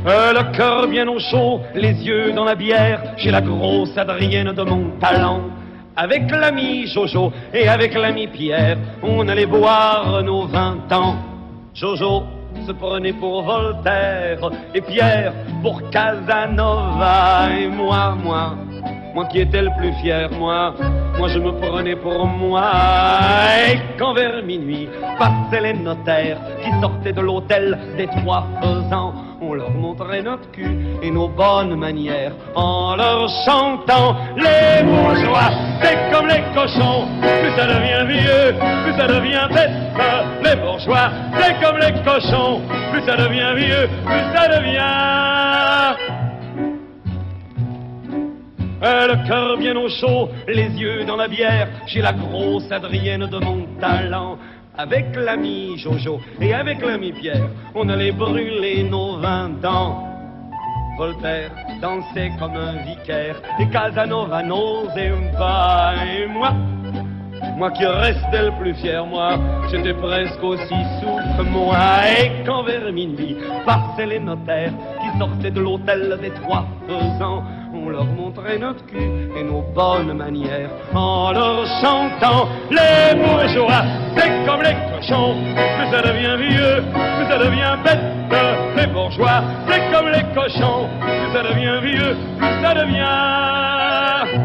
Le cœur bien au chaud, les yeux dans la bière, chez la grosse Adrienne de mon talent. Avec l'ami Jojo et avec l'ami Pierre, on allait boire nos 20 ans. Jojo se prenait pour Voltaire et Pierre pour Casanova. Et moi qui étais le plus fier, moi je me prenais pour moi. Et quand vers minuit passaient les notaires qui sortaient de l'hôtel des Trois Faisans, on leur montrait notre cul et nos bonnes manières en leur chantant: les bourgeois, c'est comme les cochons, plus ça devient vieux, plus ça devient bête. Les bourgeois, c'est comme les cochons, plus ça devient vieux, plus ça devient... Le cœur bien au chaud, les yeux dans la bière, chez la grosse Adrienne de mon talent. Avec l'ami Jojo et avec l'ami Pierre, on allait brûler nos 20 ans. Voltaire dansait comme un vicaire et Casanova n'osait pas. Et moi qui restais le plus fier, moi, j'étais presque aussi souple que moi. Et quand vers minuit passaient les notaires qui sortaient de l'hôtel des Trois Faisans, on leur montrait notre cul et nos bonnes manières en leur chantant: les bourgeois, c'est comme les cochons, plus ça devient vieux, plus ça devient bête. Les bourgeois, c'est comme les cochons, plus ça devient vieux, plus ça devient...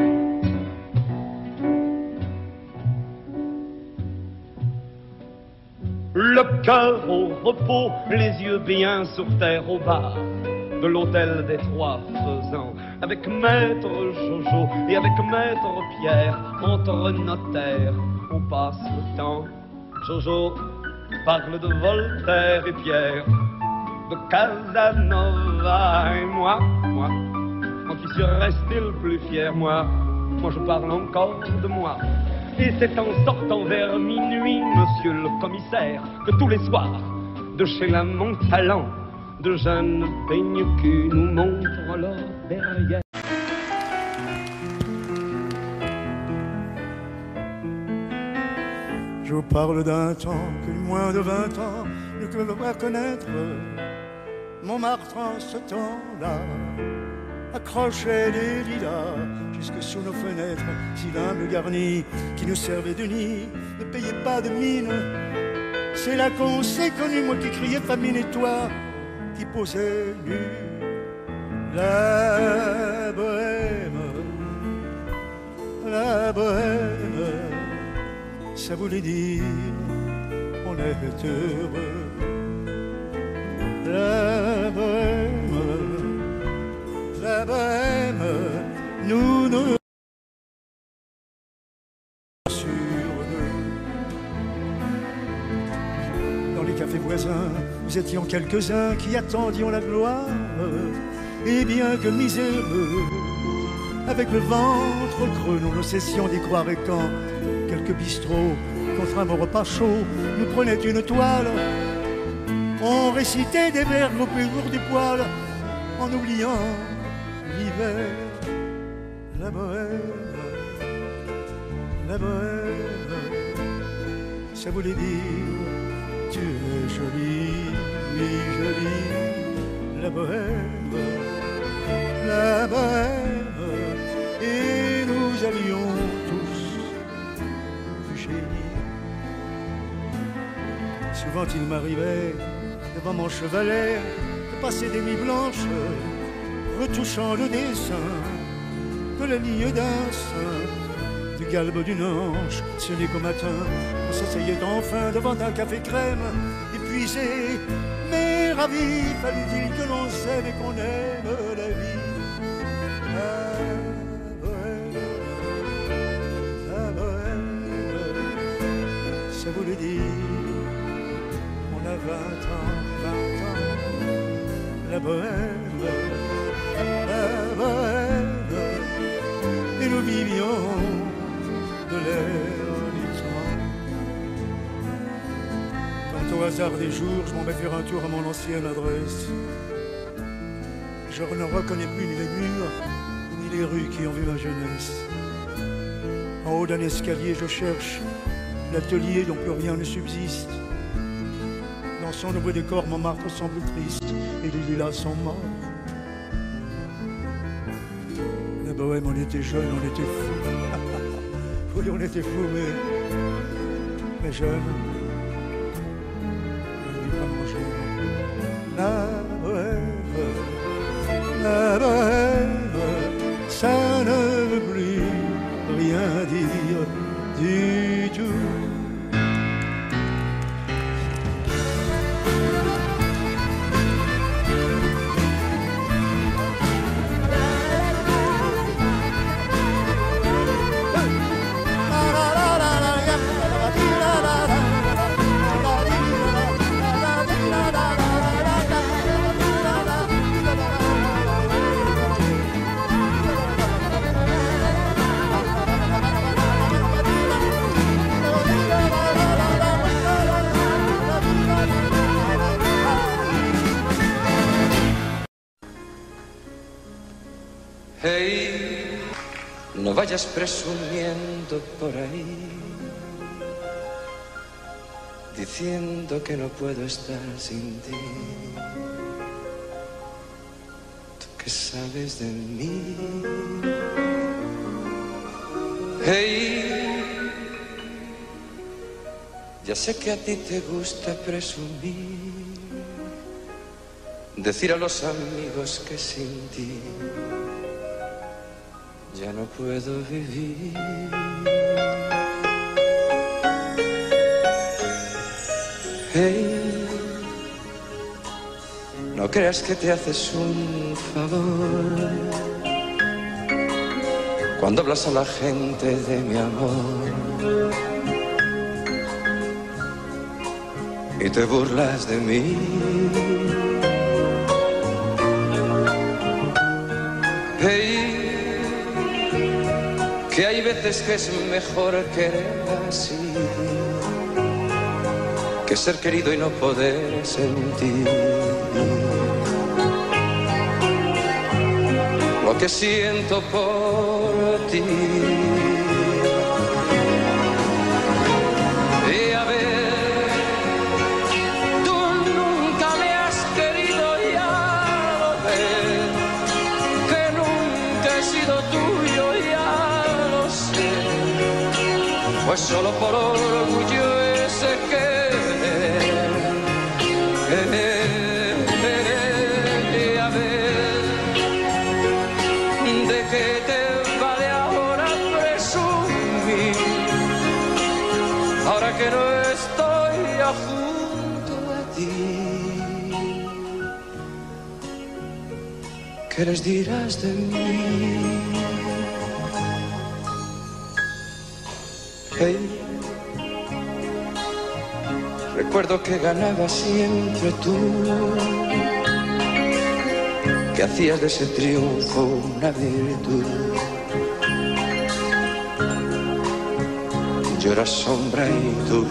Le cœur au repos, les yeux bien sur terre au bar de l'hôtel des Trois Faisans, avec maître Jojo et avec maître Pierre, entre notaires, on passe le temps. Jojo parle de Voltaire et Pierre de Casanova. Et moi qui suis resté le plus fier, moi je parle encore de moi. Et c'est en sortant vers minuit, monsieur le commissaire, que tous les soirs, de chez la Montalent, de jeunes peignes-culs nous montrent leur derrière. Je vous parle d'un temps que moins de 20 ans ne peuvent pas connaître. Montmartre en ce temps-là accrochait des lilas jusque sous nos fenêtres, si l'humble garni qui nous servait de nid ne payait pas de mine. C'est là qu'on s'est connu, moi qui criais famine et toi qui posais nu. La bohème, ça voulait dire on est heureux. La bohème, nous nous sur nous. Dans les cafés voisins, nous étions quelques-uns qui attendions la gloire. Et bien que miséreux, avec le ventre creux, nous ne cessions d'y croire. Et quand quelques bistrots, contre un bon repas chaud, nous prenaient une toile, on récitait des vers groupés autour du poil, en oubliant l'hiver. La bohème, ça voulait dire tu es jolie, oui jolie. La bohème, et nous allions tous du génie. Souvent il m'arrivait devant mon chevalet de passer des nuits blanches, retouchant le dessin de la ligne d'un sein, du galbe d'une hanche. Ce n'est qu'au matin, on s'asseyait enfin devant un café crème, épuisé mais ravi. Fallait-il que l'on s'aime et qu'on aime la vie. La bohème, ça voulait dire on a 20 ans. La bohème, et nous vivions de l'air du temps. Quand au hasard des jours, je m'en vais faire un tour à mon ancienne adresse, je ne reconnais plus ni les murs, ni les rues qui ont vu ma jeunesse. En haut d'un escalier, je cherche l'atelier dont plus rien ne subsiste. Dans son nouveau décor, Montmartre semble triste et les lilas sont morts. La bohème, on était jeunes, on était fous. Oui, on était fous, mais jeunes. On ne dit pas manger. La bohème, ça ne veut plus rien dire du tout. Hey, no vayas presumiendo por ahí, diciendo que no puedo estar sin ti. ¿Tú qué sabes de mí? Hey, ya sé que a ti te gusta presumir, decir a los amigos que sin ti ya no puedo vivir. Hey, no creas que te haces un favor cuando hablas a la gente de mi amor y te burlas de mí. Hey, que hay veces que es mejor querer así que ser querido y no poder sentir lo que siento por ti. Y a ver, tú nunca me has querido, ya lo ves, que nunca he sido tuyo, pues solo por orgullo ese que a ver, ¿de qué te vale ahora presumir? Ahora que no estoy junto a ti, ¿qué les dirás de mí? Hey, recuerdo que ganabas siempre tú, que hacías de ese triunfo una virtud. Yo era sombra y tú.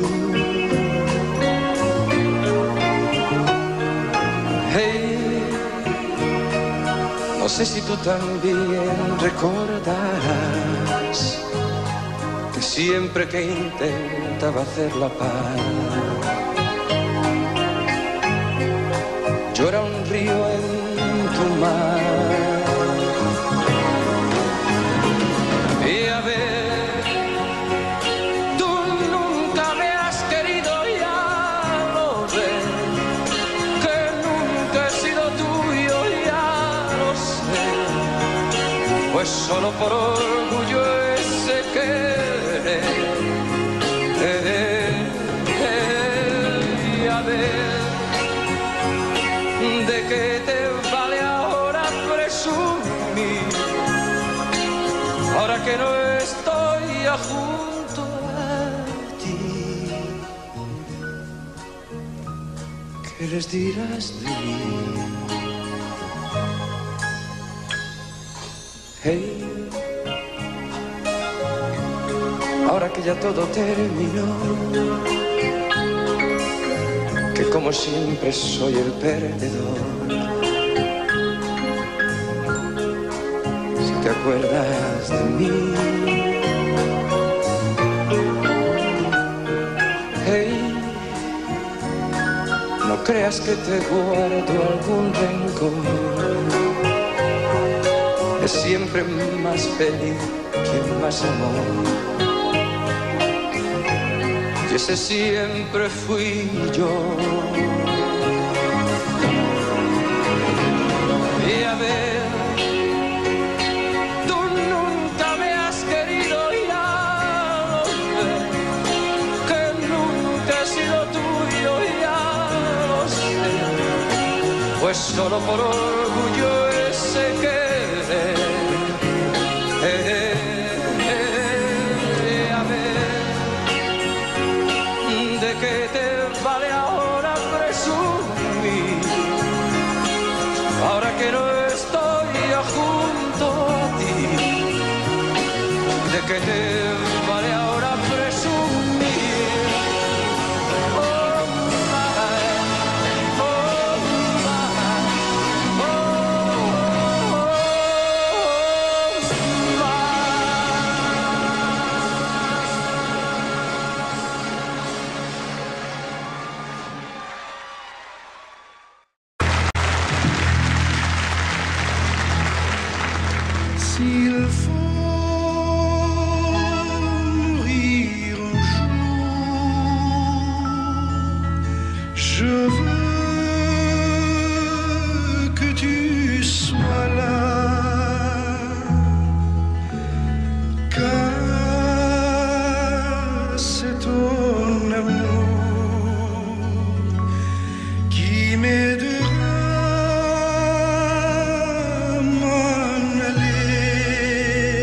Hey, no sé si tú también recordarás siempre que intentaba hacer la paz, yo era un río en tu mar. Y a ver, tú nunca me has querido, ya lo ves, que nunca he sido tuyo, ya lo sé, pues solo por orgullo ese que a ver, ¿de qué te vale ahora presumir? Ahora que no estoy junto a ti, ¿qué les dirás de mí? Hey, ahora que ya todo terminó, que como siempre soy el perdedor, si te acuerdas de mí, hey, no creas que te guardo algún rencor. Es siempre más feliz quien más amor. Y ese siempre fui yo. Y a ver, tú nunca me has querido, ya lo sé, que nunca he sido tuyo, ya lo sé, pues solo por orgullo ese querer. A ver, ¿de qué te vale ahora presumir? Ahora que no estoy junto a ti, ¿de qué te vale ahora presumir? Oh, my, oh, my, S'il faut mourir un jour, je veux que tu sois là, car c'est ton amour qui m'aidera à m'en aller.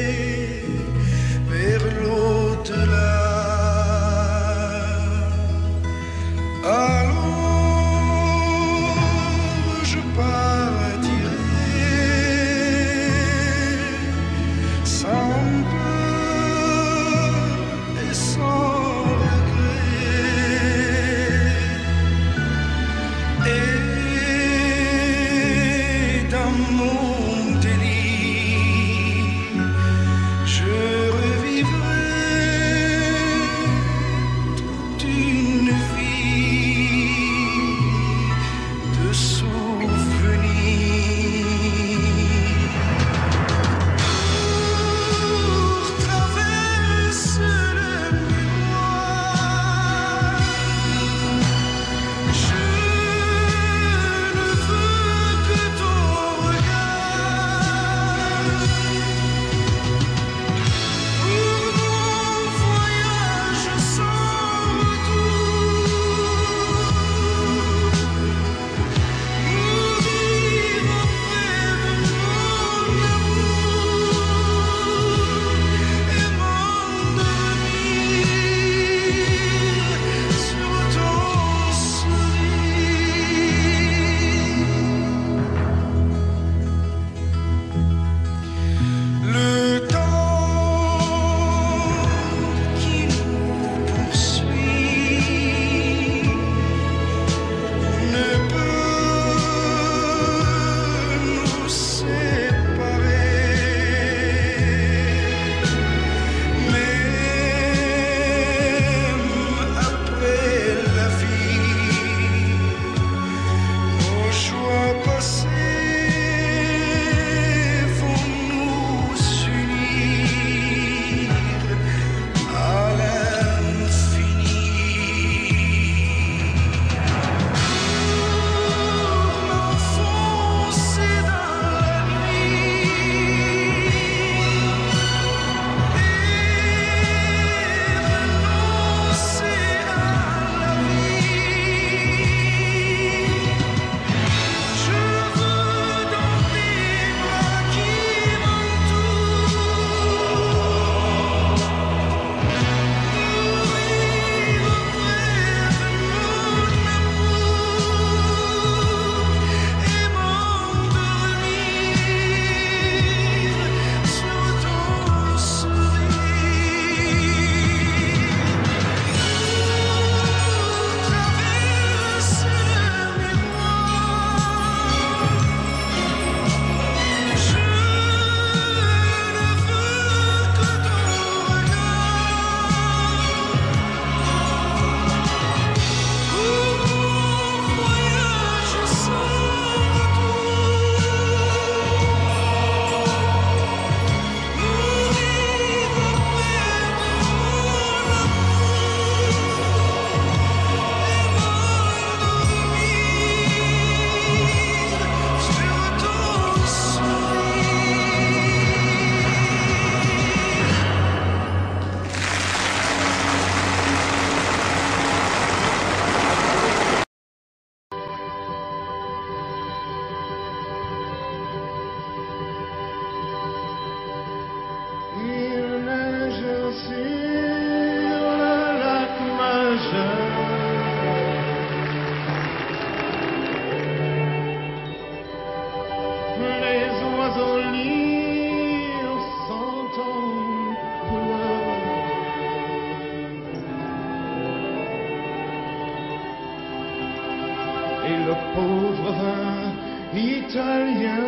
pauvre vin italien.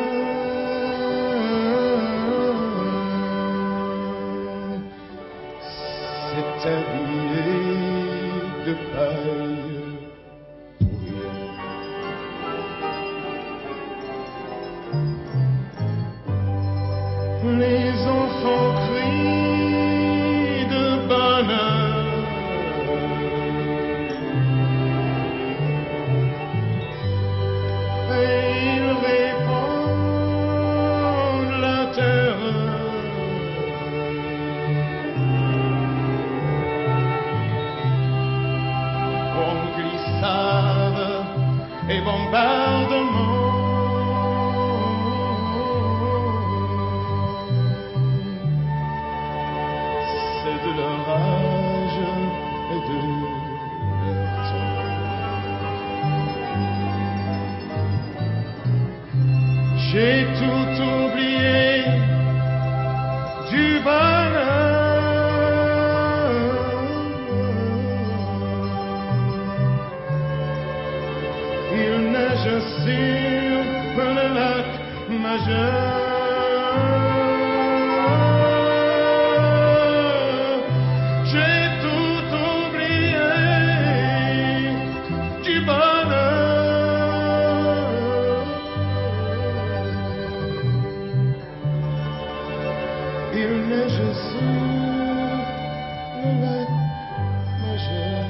C'est habillé de paille pour rien. Les enfants crient de bonheur. Et ils répandent la terreur. Et bombardement, c'est de leur rage et de leur temps. J'ai tout oublié du bonheur. Il neige sur le lac majeur. J'ai tout oublié du bonheur. Il neige sur le lac majeur.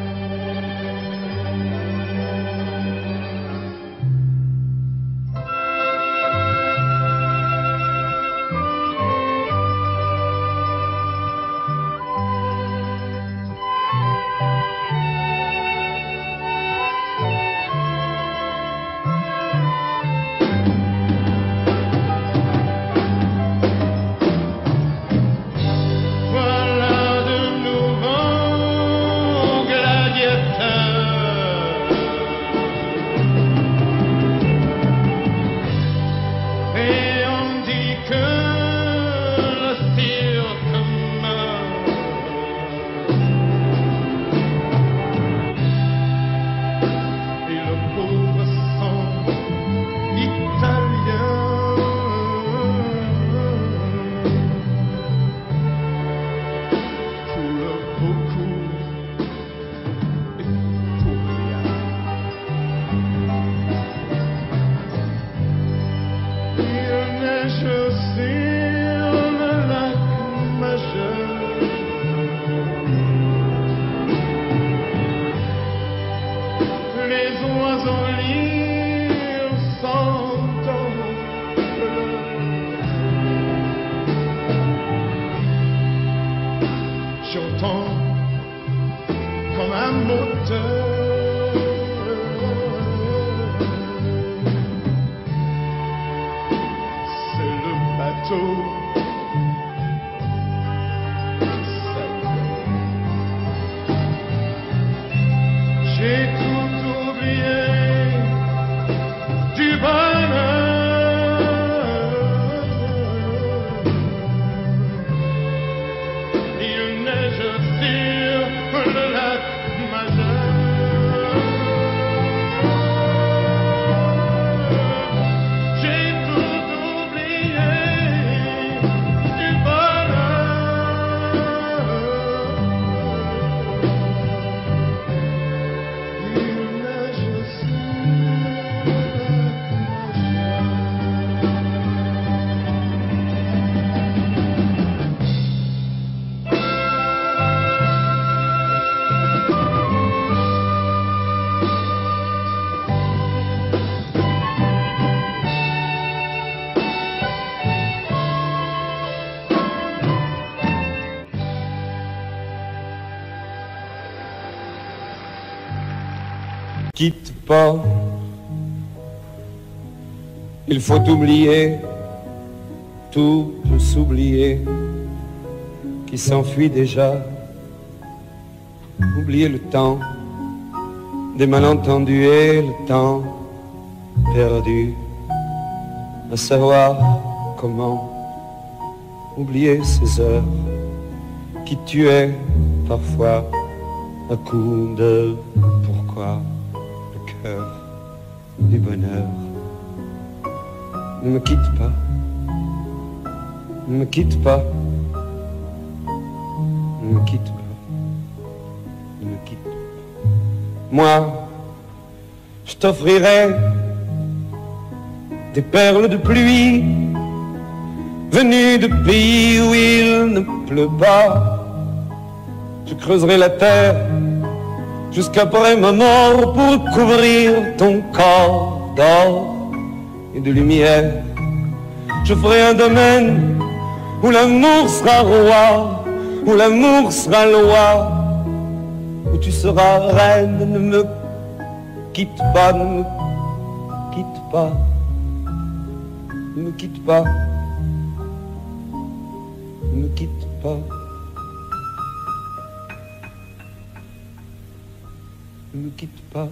J'entends comme un moteur. C'est le bateau qui s'appelle. J'ai tout oublié du bonheur. Quitte pas, il faut oublier, tout peut s'oublier, qui s'enfuit déjà. Oublier le temps des malentendus et le temps perdu, à savoir comment oublier ces heures qui tuaient parfois à coups de pourquoi le cœur du bonheur. Ne me quitte pas, ne me quitte pas, ne me quitte pas, ne me quitte pas. Moi, je t'offrirai des perles de pluie venues de pays où il ne pleut pas. Je creuserai la terre jusqu'après ma mort pour couvrir ton corps d'or et de lumière. Je ferai un domaine où l'amour sera roi, où l'amour sera loi, où tu seras reine. Ne me quitte pas, ne me quitte pas, ne me quitte pas, ne me quitte pas. Ne me quitte pas.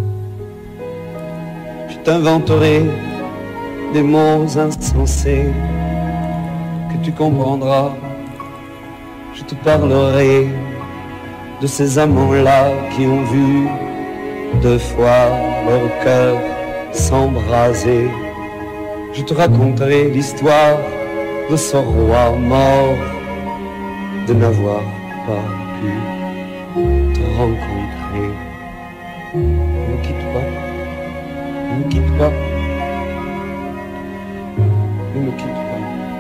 Je t'inventerai des mots insensés que tu comprendras. Je te parlerai de ces amants-là qui ont vu 2 fois leur cœur s'embraser. Je te raconterai l'histoire de ce roi mort de n'avoir pas pu te rencontrer. Ne me quitte pas, ne me quitte pas, ne me quitte pas,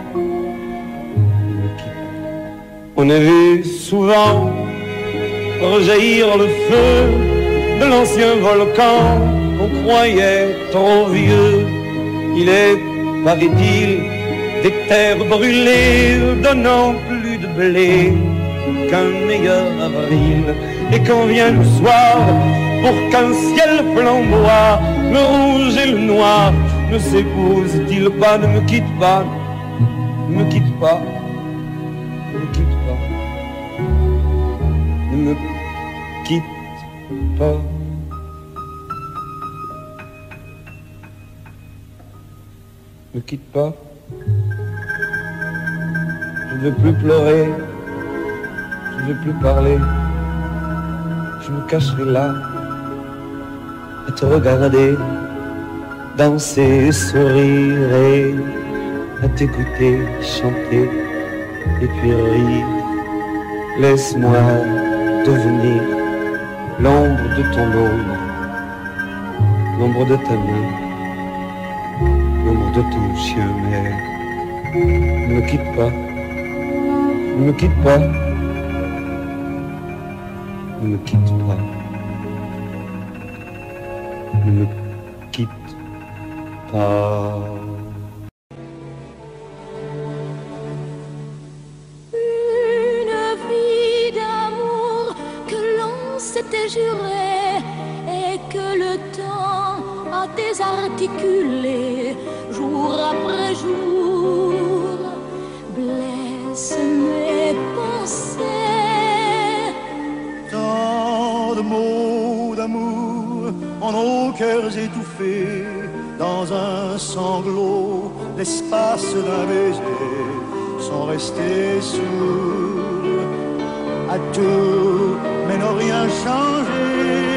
ne me quitte pas. On a vu souvent rejaillir le feu de l'ancien volcan qu'on croyait trop vieux. Il est, paraît-il, des terres brûlées donnant plus de blé qu'un meilleur avril. Et quand vient le soir, pour qu'un ciel flamboie, le rouge et le noir ne s'épousent-ils pas? Ne me quitte pas, ne me quitte pas, ne me quitte pas, ne me quitte pas. Ne quitte pas. Je ne veux plus pleurer, je ne veux plus parler. Je me cacherai là à te regarder, danser, sourire et à t'écouter chanter et puis rire. Laisse-moi devenir l'ombre de ton ombre, l'ombre de ta main, l'ombre de ton chien. Mais ne me quitte pas, ne me quitte pas, ne me quitte pas, ne me quitte pas. Une vie d'amour que l'on s'était juré et que le temps a désarticulé jour après jour, blesse mes pensées. Tant de mots d'amour en nos cœurs étouffés dans un sanglot, l'espace d'un baiser sont restés sourds à tout, mais n'ont rien changé.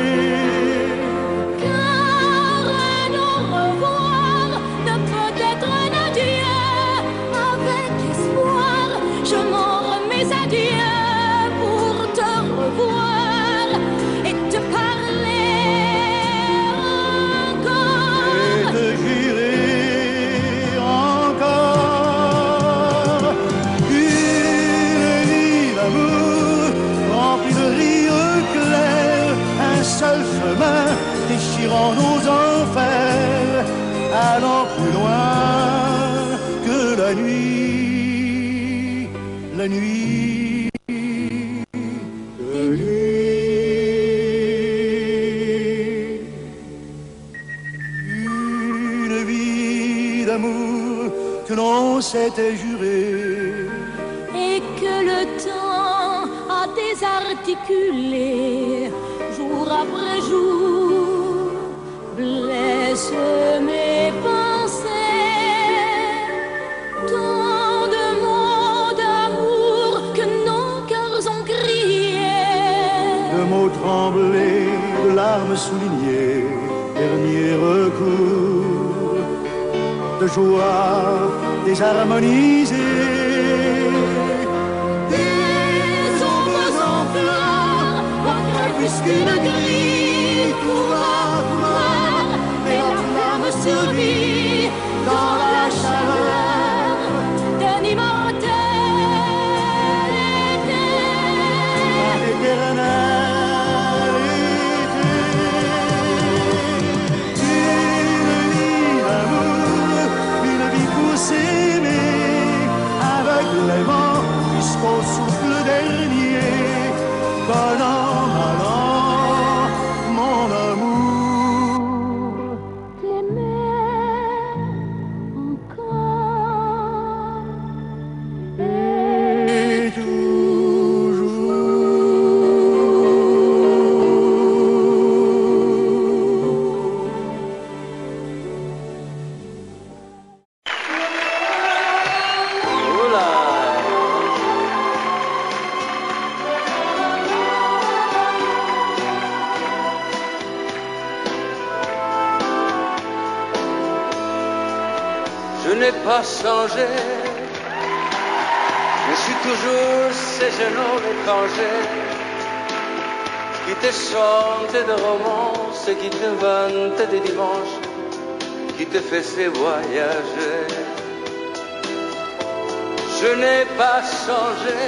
Car un au revoir ne peut être un adieu. Avec espoir, je m'en remets à Dieu pour te revoir et te parler encore. Et te jurer encore une vie d'amour remplie de rires clairs, un seul chemin déchirant nos enfers, allant plus loin que la nuit, la nuit, la nuit. Une vie d'amour que l'on s'était juré Et que le temps a désarticulé jour après jour, blesse mes pensées. Tant de mots d'amour que nos cœurs ont crié. de mots tremblés, de larmes soulignées, dernier recours de joie désharmonisée. Des ombres en fleurs, en crépuscule gris, coureur, et la ferme survie dans la chaleur d'un immortel été. L'éternel été. Une vie d'amour, une vie pour s'aimer, aveuglément jusqu'au souffle dernier. Bon an, mal an, mon amour. T'aimer encore Et toujours. Oula. Je n'ai pas changé, je suis toujours ce jeune homme étranger qui te chante des romances, qui t'invente des dimanches, qui te faisait voyager. Je n'ai pas changé,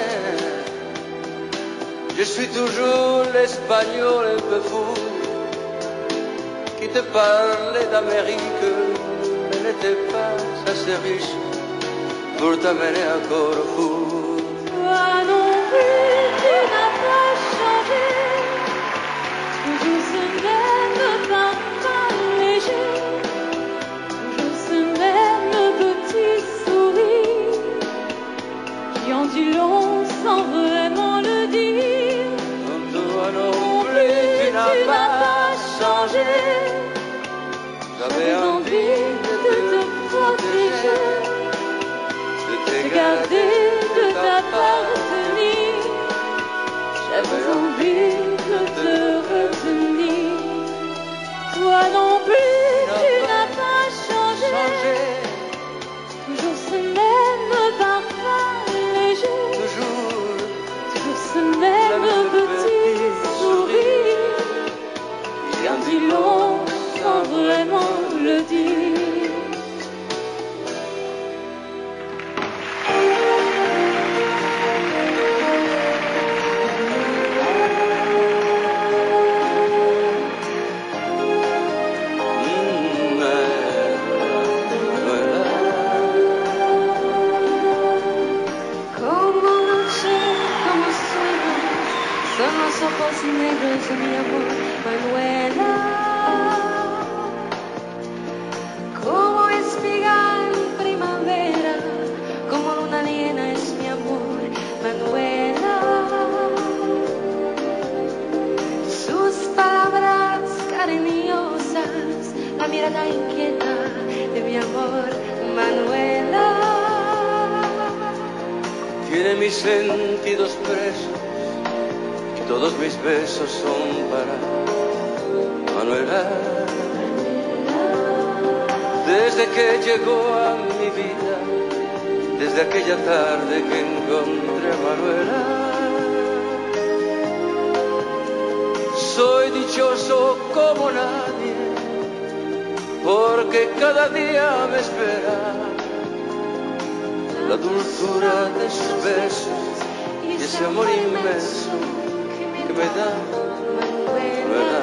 je suis toujours l'espagnol un peu fou qui te parlait d'Amérique, mais n'était pas assez riche pour t'amener à Corfou. Toi non plus, tu n'as pas changé. Toujours ce même parfum léger, toujours ce même petit sourire qui en dit long sans vraiment le dire. Toi non plus, tu n'as pas changé. J'avais envie de te protéger, de te De garder, garder, de de t'appartenir. t'appartenir. J'avais envie de te retenir. Toi non plus, tu n'as pas changé. Toujours ce même parfum léger, Toujours toujours ce même petit sourire qui en dit long sans vraiment le dire. Como noche, como sueño, son los ojos negros de mi amor, Manuela. Como espiga en primavera, como luna llena es mi amor, Manuela. Sus palabras cariñosas, la mirada inquieta de mi amor, Manuela. tiene mis sentidos presos y todos mis besos son para Manuela. Desde que llegó a mi vida, desde aquella tarde que encontré a Manuela, soy dichoso como nadie, porque cada día me espera la dulzura de sus besos y ese amor inmenso que me da Manuela.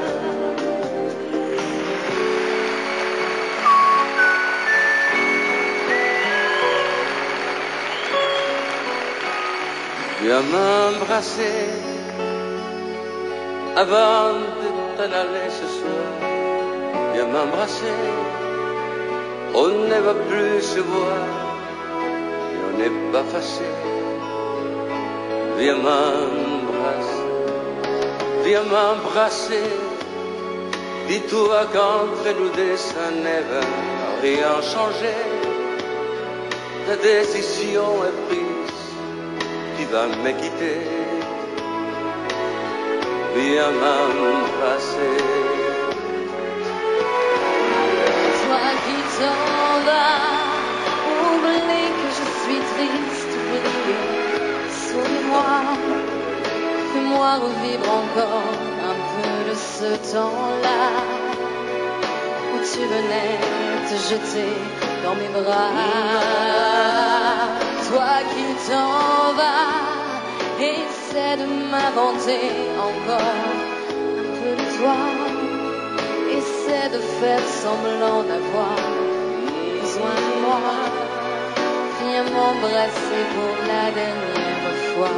Viens m'embrasser avant de t'en aller ce soir. Viens m'embrasser, on ne va plus se voir et on n'est pas fâché. Viens m'embrasser, viens m'embrasser. Dis-toi qu'entre nous deux ça ne va rien changer. Ta décision est prise, tu vas me quitter. Viens m'embrasser. t'en vas. Oublie que je suis triste, oublie. Souris-moi, fais-moi revivre encore un peu de ce temps-là où tu venais te jeter dans mes bras. Toi qui t'en vas, essaie de m'inventer encore un peu de toi. Essaie de faire semblant d'avoir besoin de moi. Viens m'embrasser pour la dernière fois.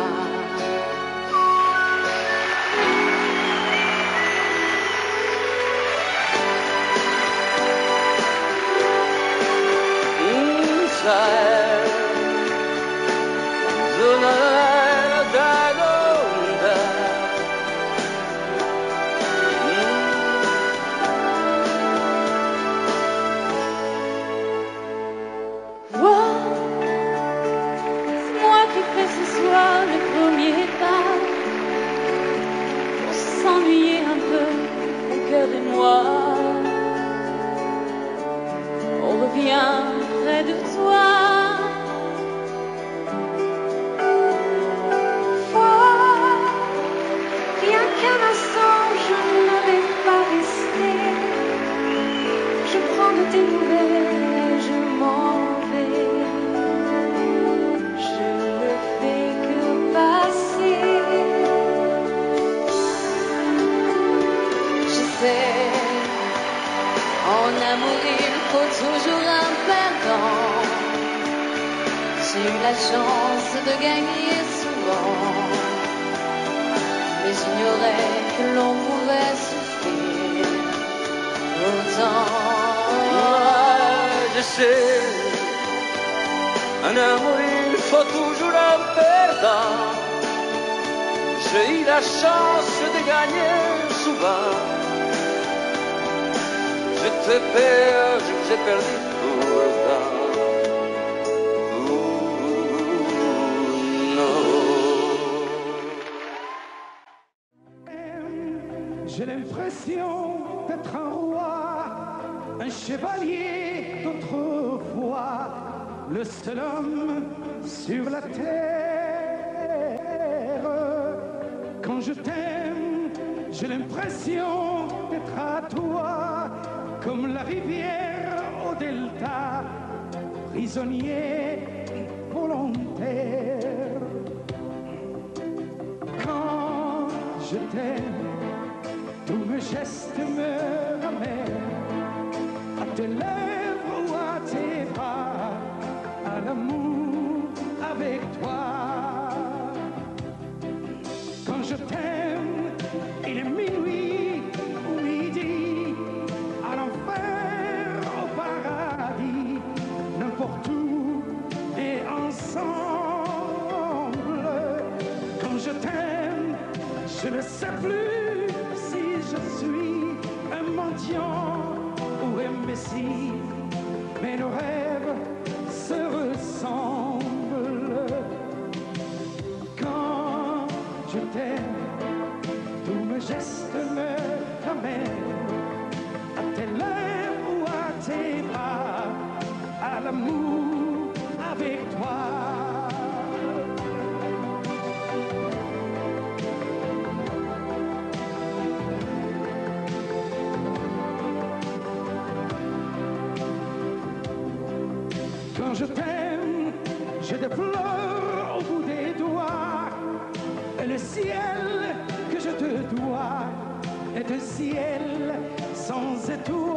C'est moi qui fais ce soir le premier pas pour s'ennuyer un peu, mon cœur et moi. On revient près de toi. Rien qu'un instant, je ne vais pas rester. Je prends de tes nouvelles et je m'en vais. Je ne fais que passer. Je sais, en amour il faut toujours un perdant. J'ai eu la chance de gagner souvent. Mais j'ignorais que l'on pouvait souffrir autant. Je sais, un amour il faut toujours un perdant. J'ai eu la chance de gagner souvent. Je te perds, je vous ai perdu pourtant. J'ai l'impression d'être un roi, un chevalier d'autrefois, le seul homme sur la terre. Quand je t'aime, j'ai l'impression d'être à toi, comme la rivière au delta, prisonnier volontaire. Quand je t'aime, tous mes gestes me ramènent à tes lèvres ou à tes bras, à l'amour avec toi. Quand je t'aime, il est minuit ou midi, à l'enfer, au paradis, n'importe où et ensemble. Quand je t'aime, je ne sais plus si je suis un mendiant ou un messie, mais nos rêves se ressemblent. Quand je t'aime, tous mes gestes me ramènent à tes lèvres ou à tes bras, à l'amour avec toi. Quand je t'aime, j'ai des fleurs au bout des doigts, et le ciel que je te dois est un ciel sans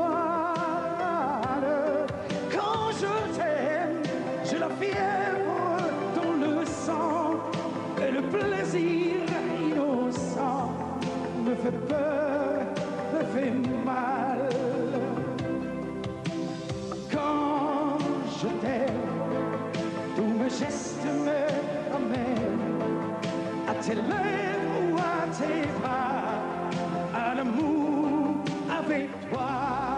étoiles. Quand je t'aime, j'ai la fièvre dans le sang, et le plaisir innocent me fait peur, me fait mal. Je t'aime, tous mes gestes me ramènent à tes lèvres ou à tes bras, à l'amour avec toi.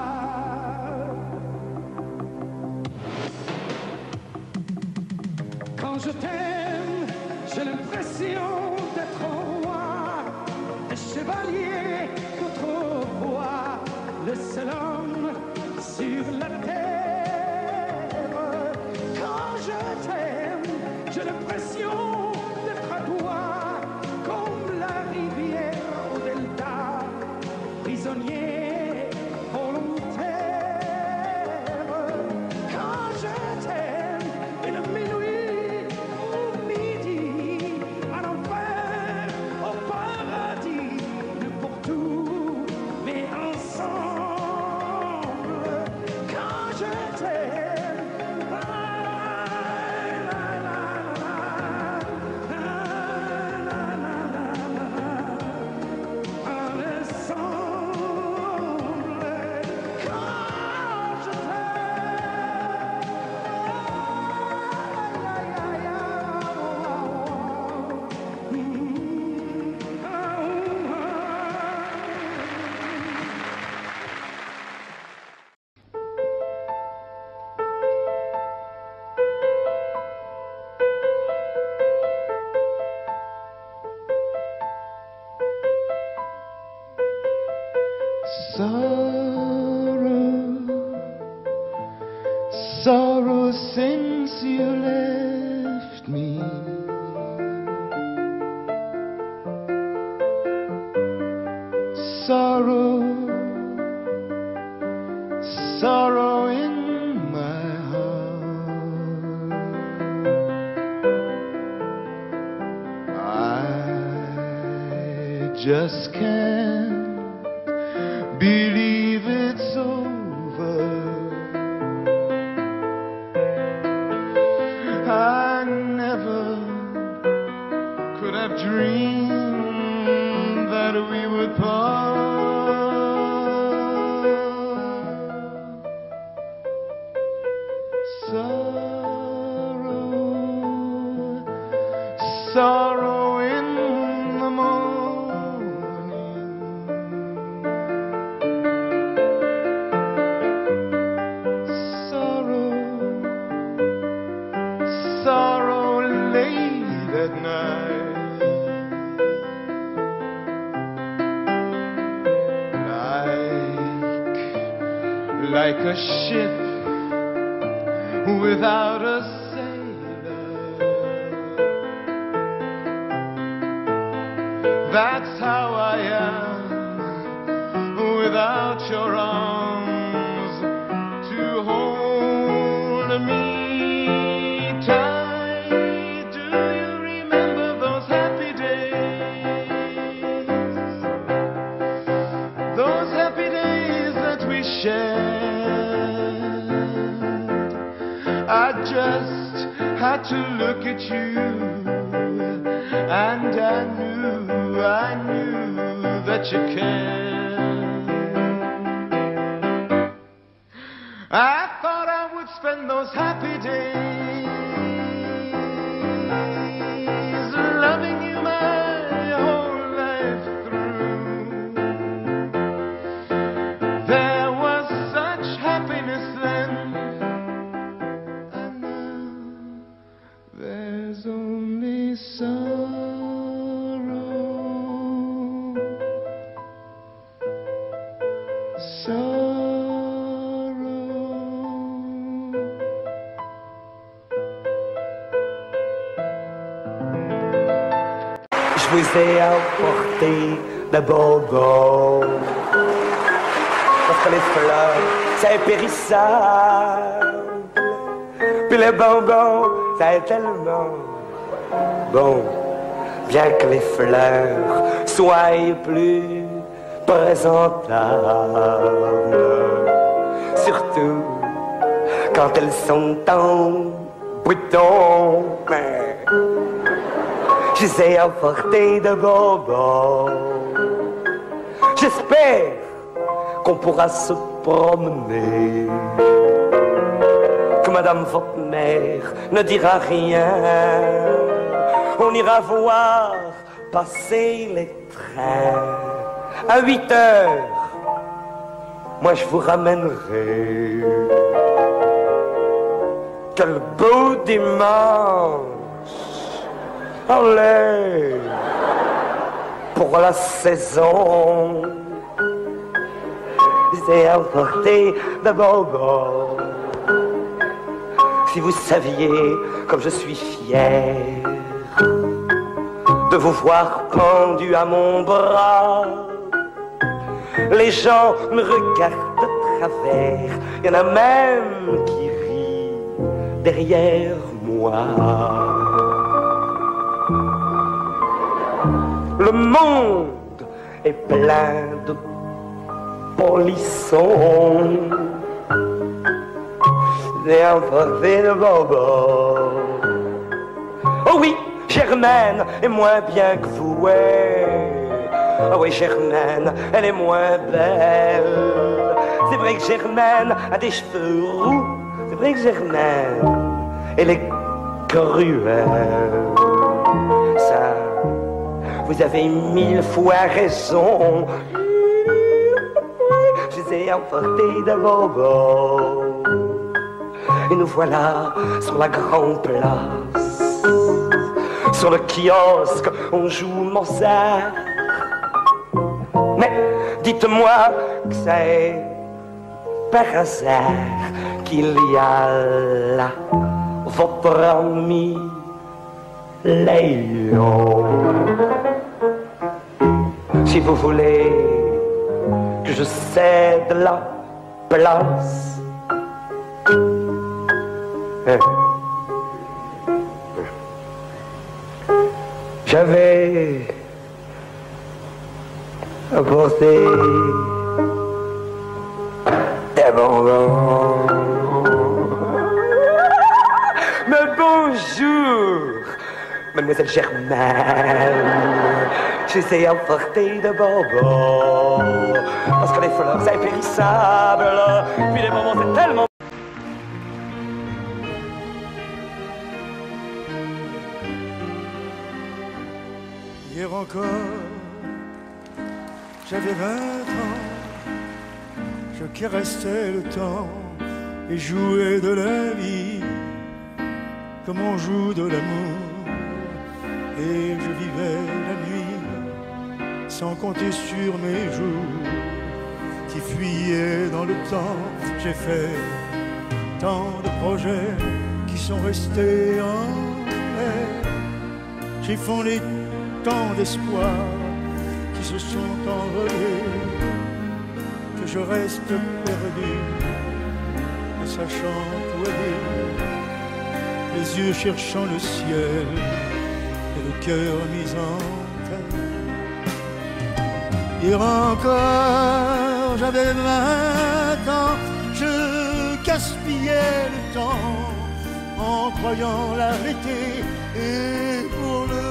Quand je t'aime, j'ai l'impression d'être un roi, un chevalier d'autrefois, le seul homme sur la terre. sorrow since you left me. Sorrow, sorrow in my heart. I just can't believe it's over. I never could have dreamed that we would part. Sorrow, sorrow in the morning. Sorrow, sorrow late at night. Like a ship without a sailor. That's how I am without your arms to hold me tight. Do you remember those happy days? Those happy days that we shared. I just had to look at you, and I knew that you cared. I thought I would spend those happy days loving you my whole life through. There was such happiness then. There's only sorrow, sorrow. Je vous ai apporté de bonbons, parce que les fleurs, c'est périssable. Puis les bonbons, ça est tellement bon, bien que les fleurs soient plus présentables, surtout quand elles sont en bouton. Mais je les ai apportés de bonbons. J'espère qu'on pourra se promener, que madame votre mère ne dira rien. On ira voir passer les trains à 8 heures. Moi je vous ramènerai. Quel beau dimanche. Allez, pour la saison, j'ai apporté de bonbons. Si vous saviez comme je suis fier de vous voir pendu à mon bras. Les gens me regardent de travers, il y en a même qui rient derrière moi. Le monde est plein de polissons. J'ai apporté de bonbons. Oh oui, Germaine est moins bien que vous, ouais. Oh oui, Germaine, elle est moins belle. C'est vrai que Germaine a des cheveux roux. C'est vrai que Germaine, elle est cruelle. Ça, vous avez 1000 fois raison. Je les ai emportés de bonbons. Et nous voilà sur la grande place. Sur le kiosque, on joue Mozart. Mais dites-moi que ça est par hasard qu'il y a là votre ami Léon. Si vous voulez que je cède la place, j'avais apporté des bonbons. Mais bonjour, mademoiselle Germaine. J'essaie d'apporter des bonbons parce que les fleurs c'est impérissable, puis les bonbons c'est tellement... Hier encore, j'avais 20 ans, je caressais le temps et jouais de la vie comme on joue de l'amour. Et je vivais la nuit sans compter sur mes jours qui fuyaient dans le temps. J'ai fait tant de projets qui sont restés en l'air. J'ai fondé tant d'espoirs qui se sont envolés, que je reste perdu, ne sachant où aller, les yeux cherchant le ciel et le cœur mis en terre. Hier encore, j'avais 20 ans, je gaspillais le temps en croyant l'arrêter et pour le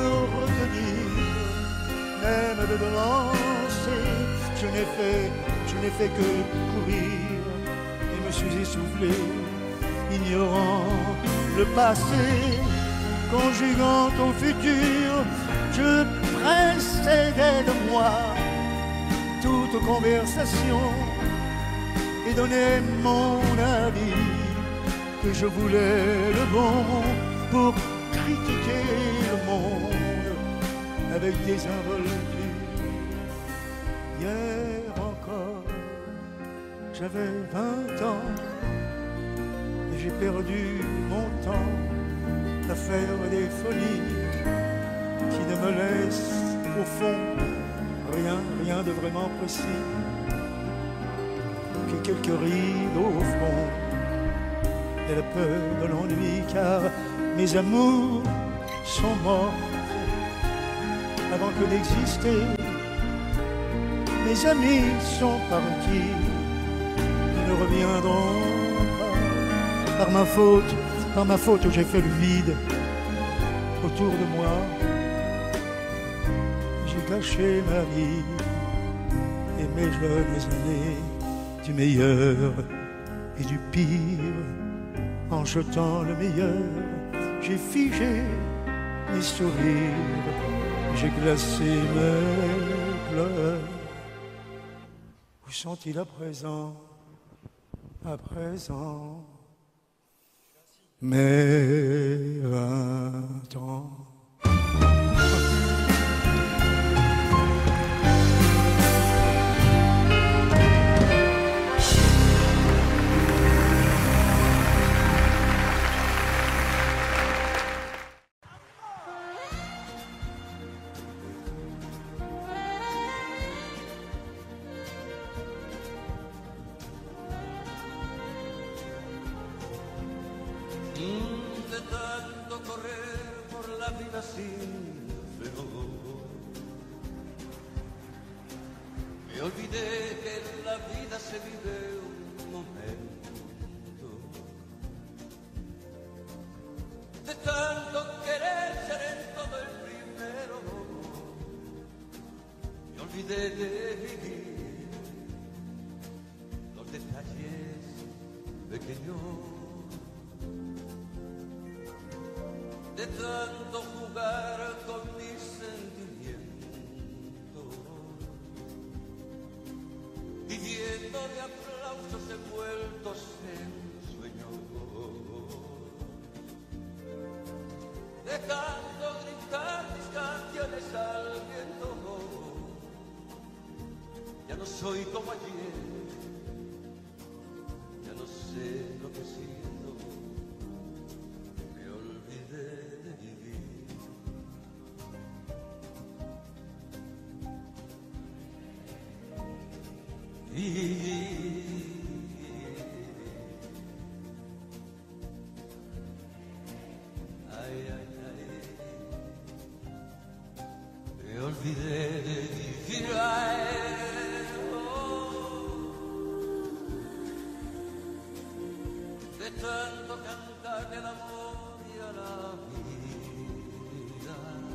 même de lancer, je n'ai fait que courir et me suis essoufflé, ignorant le passé, conjuguant au futur, je précédais de moi toute conversation et donnais mon avis, que je voulais le bon pour critiquer le monde avec des involtures. Hier encore, j'avais 20 ans et j'ai perdu mon temps à faire des folies qui ne me laissent au fond rien de vraiment précis que quelques rides au front et la peur de l'ennui, car mes amours sont morts avant que d'exister. Mes amis sont partis, ils ne reviendront pas. Par ma faute, j'ai fait le vide autour de moi. J'ai gâché ma vie et mes jeunes années, du meilleur et du pire. En jetant le meilleur, j'ai figé mes sourires. J'ai glacé mes pleurs. Où sont-ils à présent? À présent, mes 20 ans. De tanto correr por la vida sin freno, me olvidé que la vida se vive un momento. De tanto querer ser en todo el primero, me olvidé de vivir los detalles pequeños. De tanto jugar con mis sentimientos, viviendo de aplausos envueltos en sueños, de tanto gritar mis canciones al viento, ya no soy como ayer, de tanto cantar el amor y a la vida.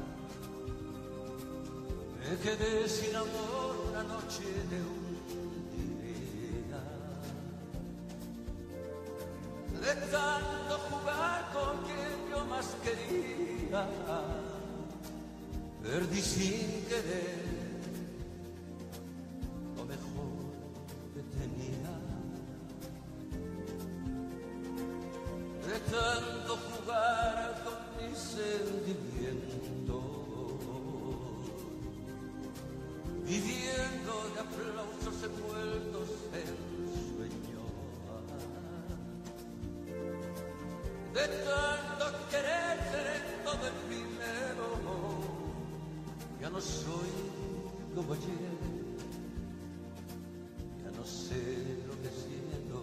Me quedé sin amor una noche de un día. De tanto jugar con quien yo más quería, perdí sin querer lo mejor que tenía. De tanto jugar con mis sentimientos, viviendo de aplausos envueltos en sueño. De tanto querer ser todo el primero, ya no soy como ayer, ya no sé lo que siento.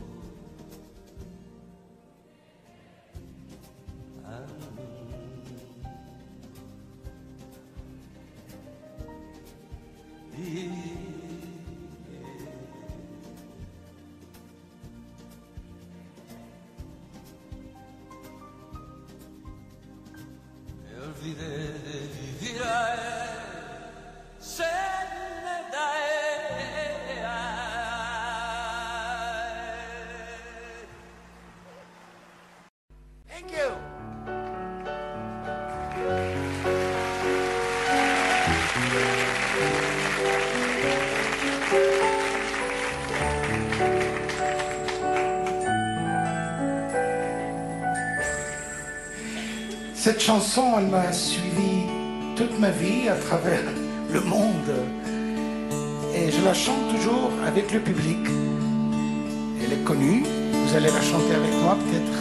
Me olvidé de vivir a él, se me da Thank you. Cette chanson, elle m'a suivi toute ma vie à travers le monde. Et je la chante toujours avec le public. Elle est connue, vous allez la chanter avec moi peut-être.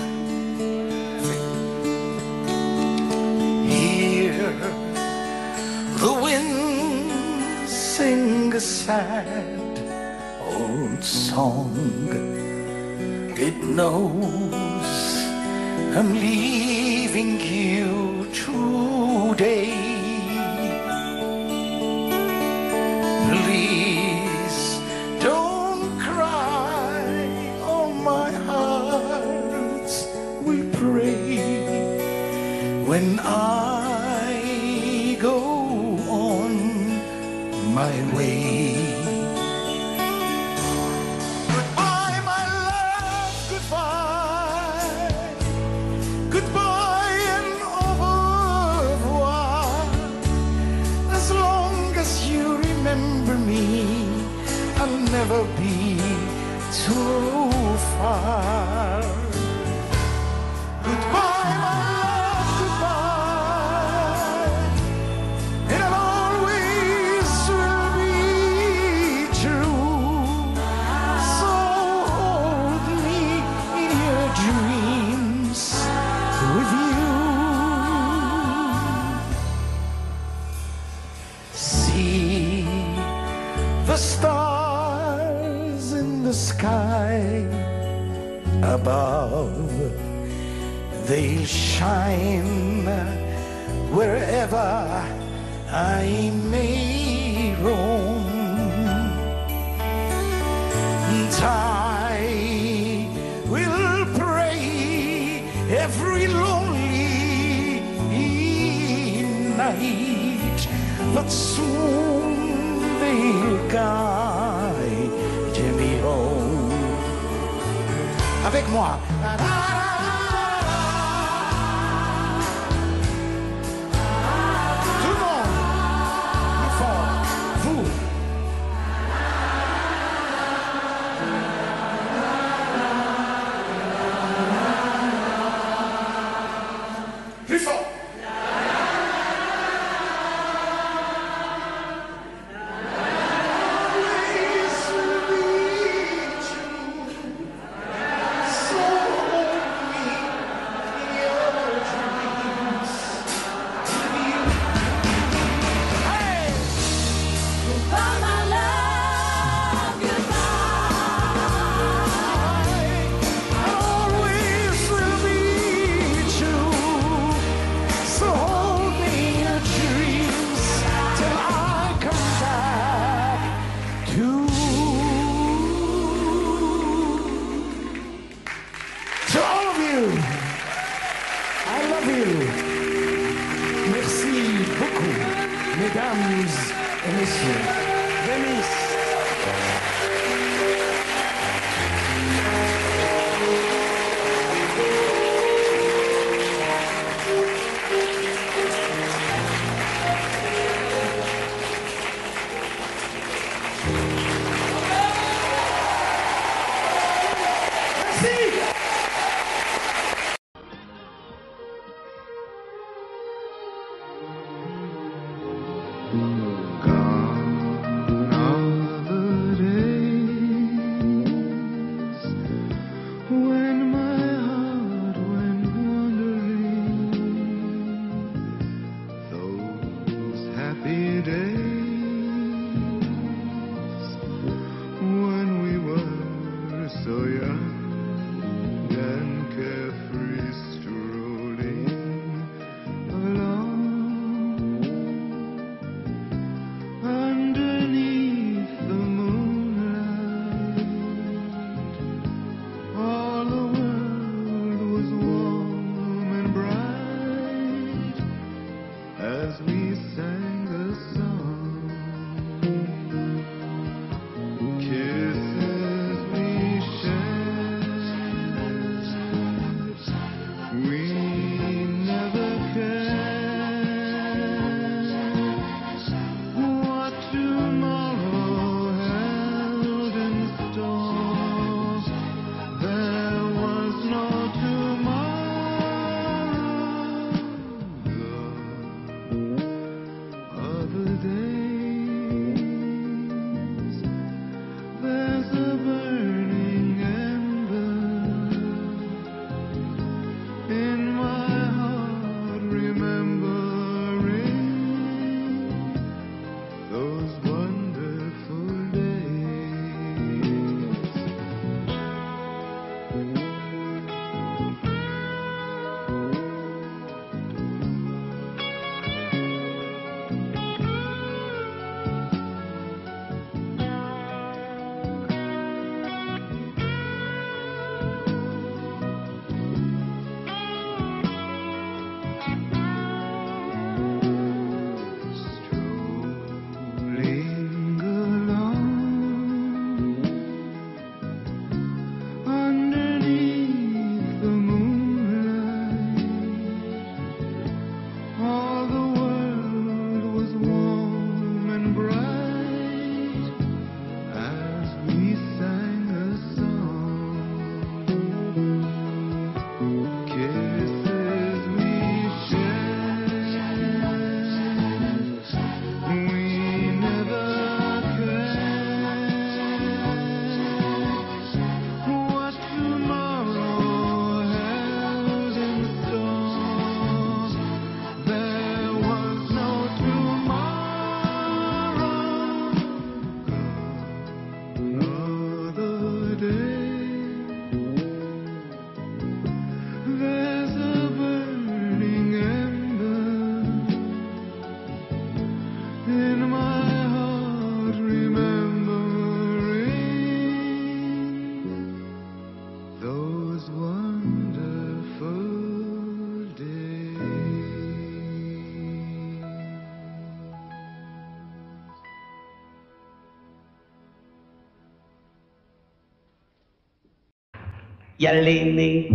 Hear the wind sing a sad old song. It knows I'm leaving you today. Please don't cry, oh my heart will pray when I go on my way. Goodbye, my love, goodbye. Goodbye and au revoir. As long as you remember me, I'll never be too far. Goodbye, my love, goodbye. And I'll always will be true. So hold me in your dreams with you. See the stars in the sky above. They'll shine wherever I may roam. And I will pray every lonely night that soon they'll guide me home. Avec moi. Tout le monde. Plus fort. Vous. Plus fort. So So all of you, I love you. Merci beaucoup, mesdames et messieurs. Demis. Il y a l'aîné,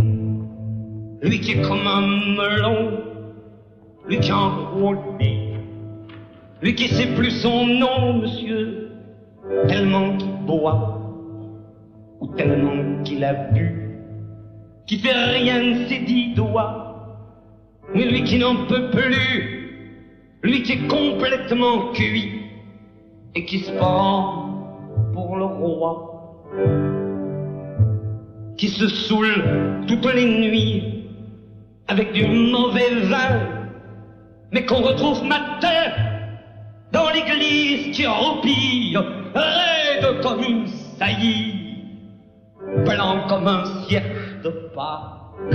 lui qui est comme un melon, lui qui en rôdé, lui qui sait plus son nom, monsieur, tellement qu'il boit, ou tellement qu'il a bu, qui fait rien de ses 10 doigts, mais lui qui n'en peut plus, lui qui est complètement cuit, et qui se prend pour le roi, qui se saoule toutes les nuits avec du mauvais vin, mais qu'on retrouve matin dans l'église qui roupille, raide comme une saillie, blanc comme un cierge de Pâques,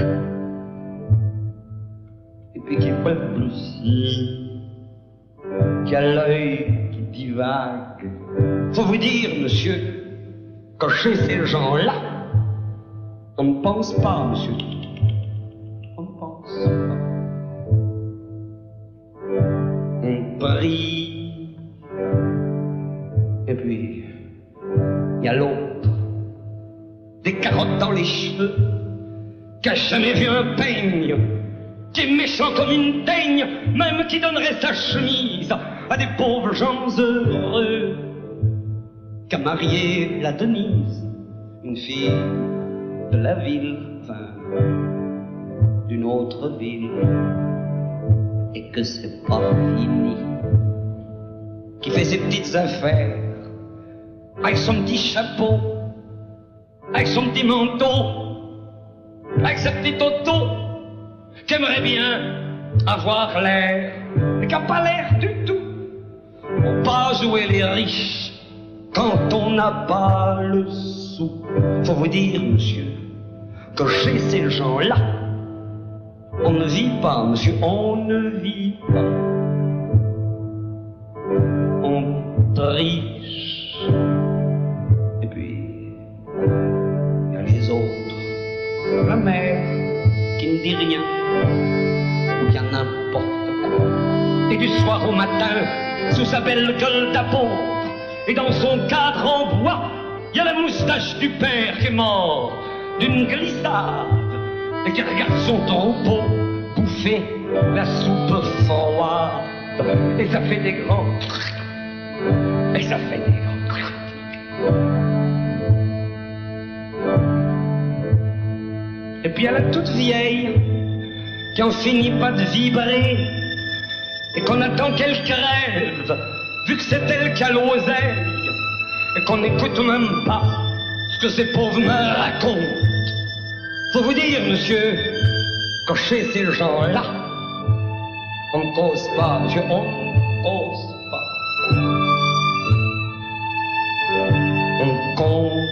et puis qui balbutie, qui a l'œil qui divague. Faut vous dire, monsieur, que chez ces gens-là, On ne pense pas, monsieur. On ne pense pas. On prie. Et puis, il y a l'autre, des carottes dans les cheveux, qui a jamais vu un peigne, qui est méchant comme une teigne, même qui donnerait sa chemise à des pauvres gens heureux, qui a marié la Denise, une fille de la ville, enfin, d'une autre ville, et que c'est pas fini, qui fait ses petites affaires, avec son petit chapeau, avec son petit manteau, avec sa petite auto, qui aimerait bien avoir l'air, mais qui n'a pas l'air du tout. Faut pas jouer les riches quand on n'a pas le sou. Faut vous dire, monsieur, que chez ces gens-là, on ne vit pas, monsieur, on ne vit pas. On triche. Et puis, il y a les autres. La mère qui ne dit rien, ou qui a n'importe quoi. Et du soir au matin, sous sa belle gueule d'apôtre, et dans son cadre en bois, il y a la moustache du père qui est mort d'une glissade, et qui regarde son troupeau bouffer la soupe froide. Et ça fait des grands... Et ça fait des grands... Et puis il y a la toute vieille, qui en finit pas de vibrer, et qu'on attend qu'elle crève, vu que c'est elle qui a l'oseille, et qu'on n'écoute même pas ce que ces pauvres me racontent. Faut vous dire, monsieur, que chez ces gens-là, on ne cause pas, monsieur, on ne cause pas. On compte.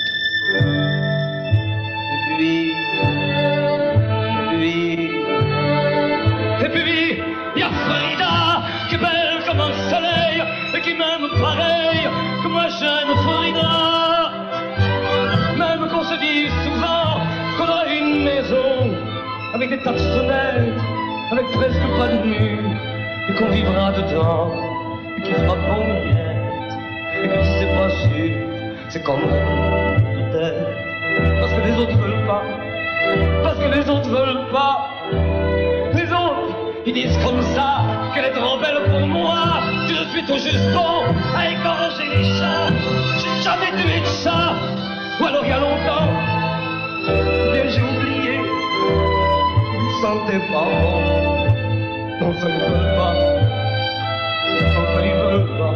Et puis, il y a Frida, qui est belle comme un soleil, et qui m'aime pareil que ma jeune Frida. Même qu'on se dit souvent qu'on a une maison, avec des tas de fenêtres, avec presque pas de mur, et qu'on vivra dedans, et qu'il fera bon miette, et que c'est pas sûr, c'est comme peut-être, parce que les autres veulent pas, parce que les autres veulent pas. Les autres, ils disent comme ça qu'elle est trop belle pour moi, que je suis tout juste bon à égorger les chats. J'ai jamais tué de chat, ou alors il y a longtemps, bien j'ai oublié. Ils sentaient pas bon, enfin ils veulent pas, enfin ils veulent pas.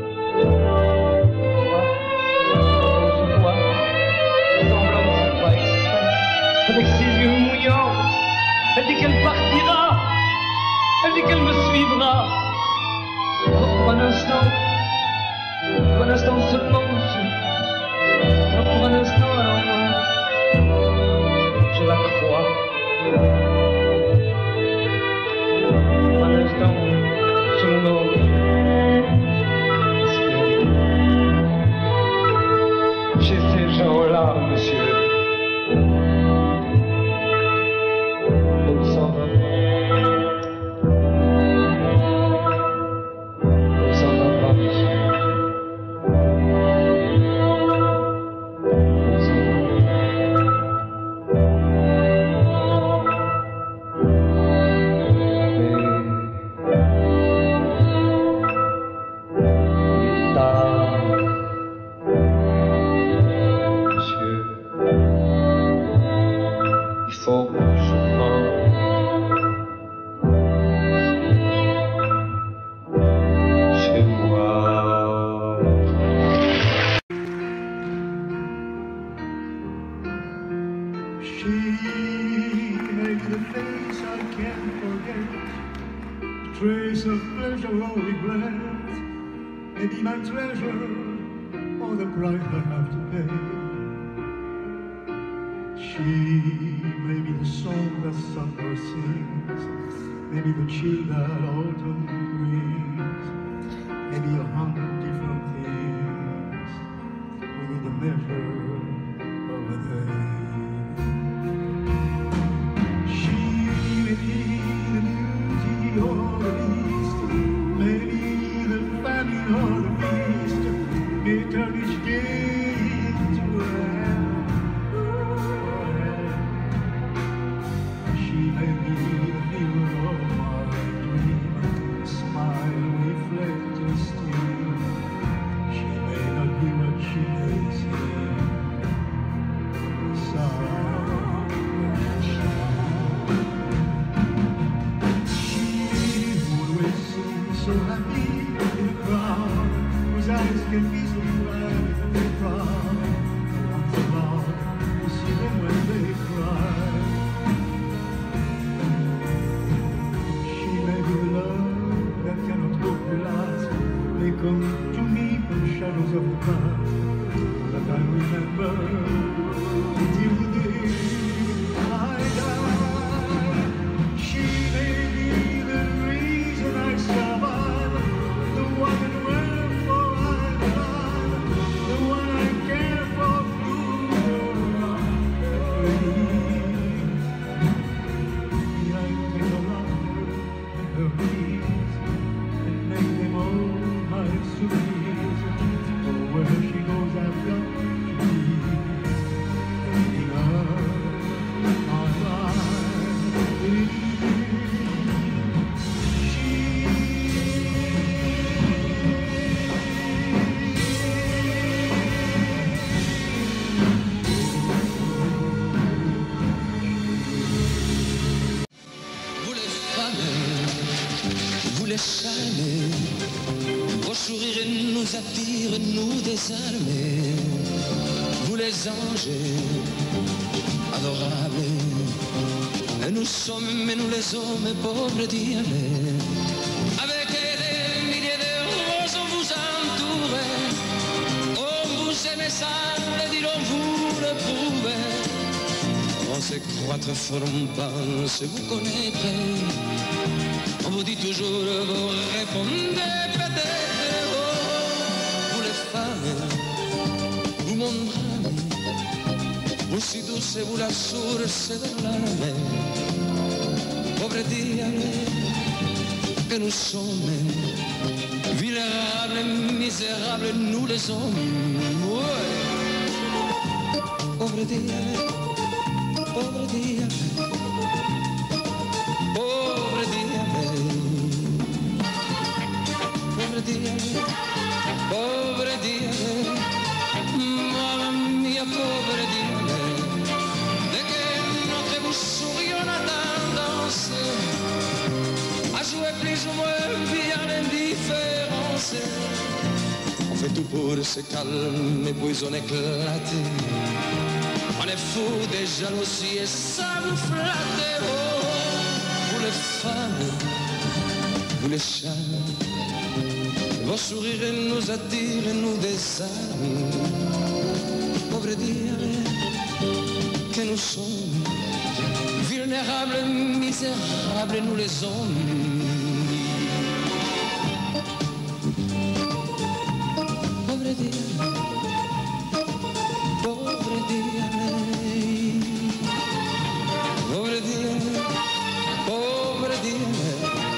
Je vois, semblant que c'est pas exprès, avec ses yeux mouillants. Elle dit qu'elle partira, elle dit qu'elle me suivra. Pour un instant seulement, monsieur. Pour un instant, alors moi, je la crois. Pour un instant seulement, parce que chez ces gens-là, monsieur, trace of pleasure or regret, maybe my treasure or the price I have to pay. She may be the song that summer sings, maybe the chill that autumn brings, maybe 100 different things within the measure of a day. can be so proud and they proud. Once along, you see them when they cry. She may be the love that cannot hope to last. They come to me from shadows of the past that I remember till the day I die. She may be the reason I survive, the one and wherefore I live, the one I care for through the life. I take her laughter and her peace and make them all my souvenirs. For where she goes I've got to be. Taking her my life. Vous les charmez, vos sourires nous attirent, nous désarmez. Vous les anges adorables, et nous sommes, mais nous les hommes pauvres diables. Avec des milliers de roses on vous entoure, on vous aime ça, dirons-vous le prouvez. On se croit très fort, on pense vous connaître. On vous dit toujours, vous répondez peut-être. Oh, vous les femmes, vous mon drame, vous si douce, vous la source de l'âme. Pauvre diable que nous sommes, vulnérables, misérables, nous les hommes. Ouais. Pauvre diable, pauvre diable. Pauvre diable, pauvre diable, mamma mia, pauvre diable. Dès que notre bouche sourit, on a tendance à jouer plus ou moins bien l'indifférence. On fait tout pour se calmer, puis on éclate. On est fou des jalousies et ça nous flatte. Oh, vous les femmes, vous les charmes, vos sourires nous attirent, nous désarment. Pauvre diable que nous sommes, vulnérables, misérables, nous les hommes. Pauvre diable, pauvre diable, pauvre diable, pauvre diable.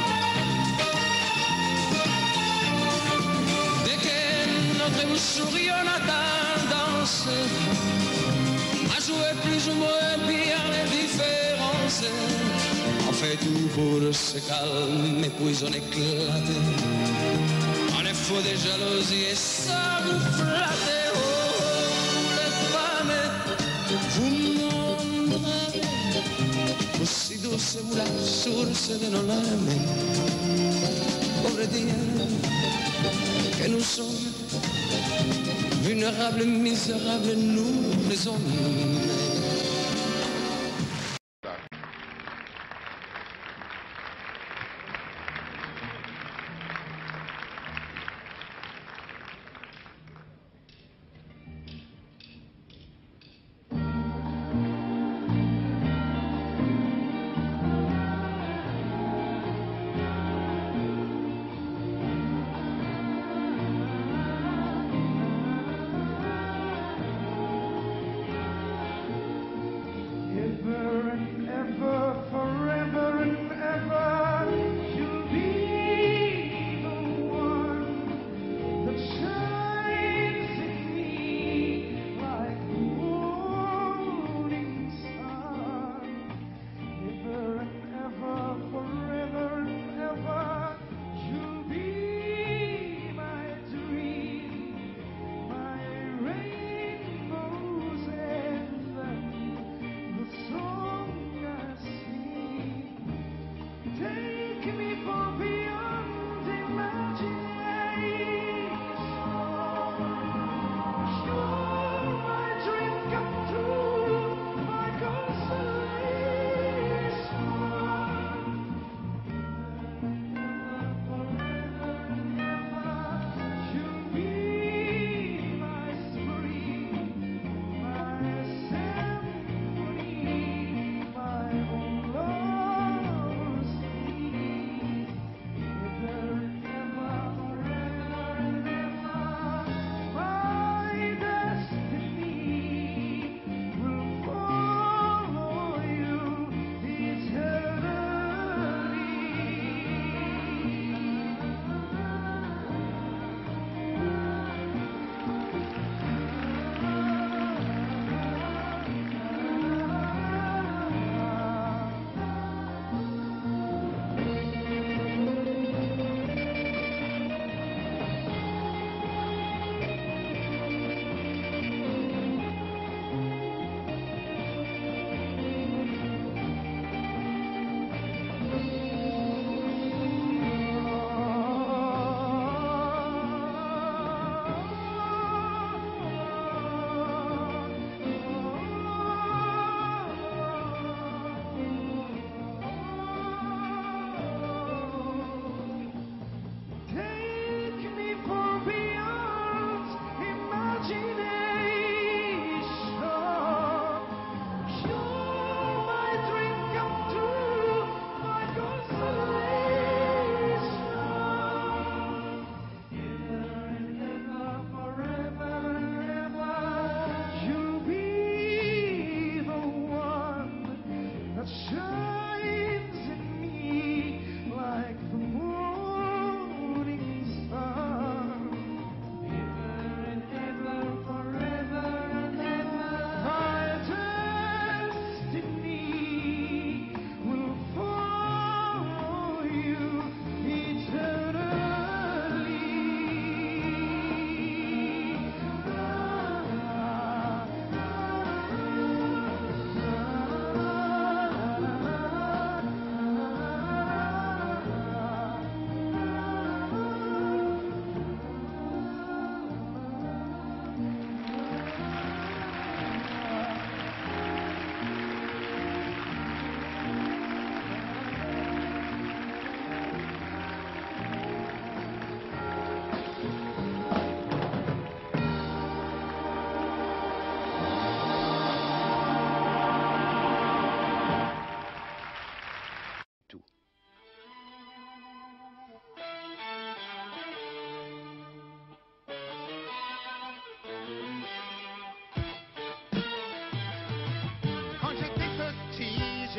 Nous sourions, on a tendance à jouer plus ou moins bien l'indifférence. On fait tout pour se calmer, puis on éclate. On est fou des jalousies et ça vous flatte. Oh, les femmes, vous m'embrassez, aussi douce vous la source de nos larmes. Pauvre diable que nous sommes, vulnérables, misérables, nous les hommes.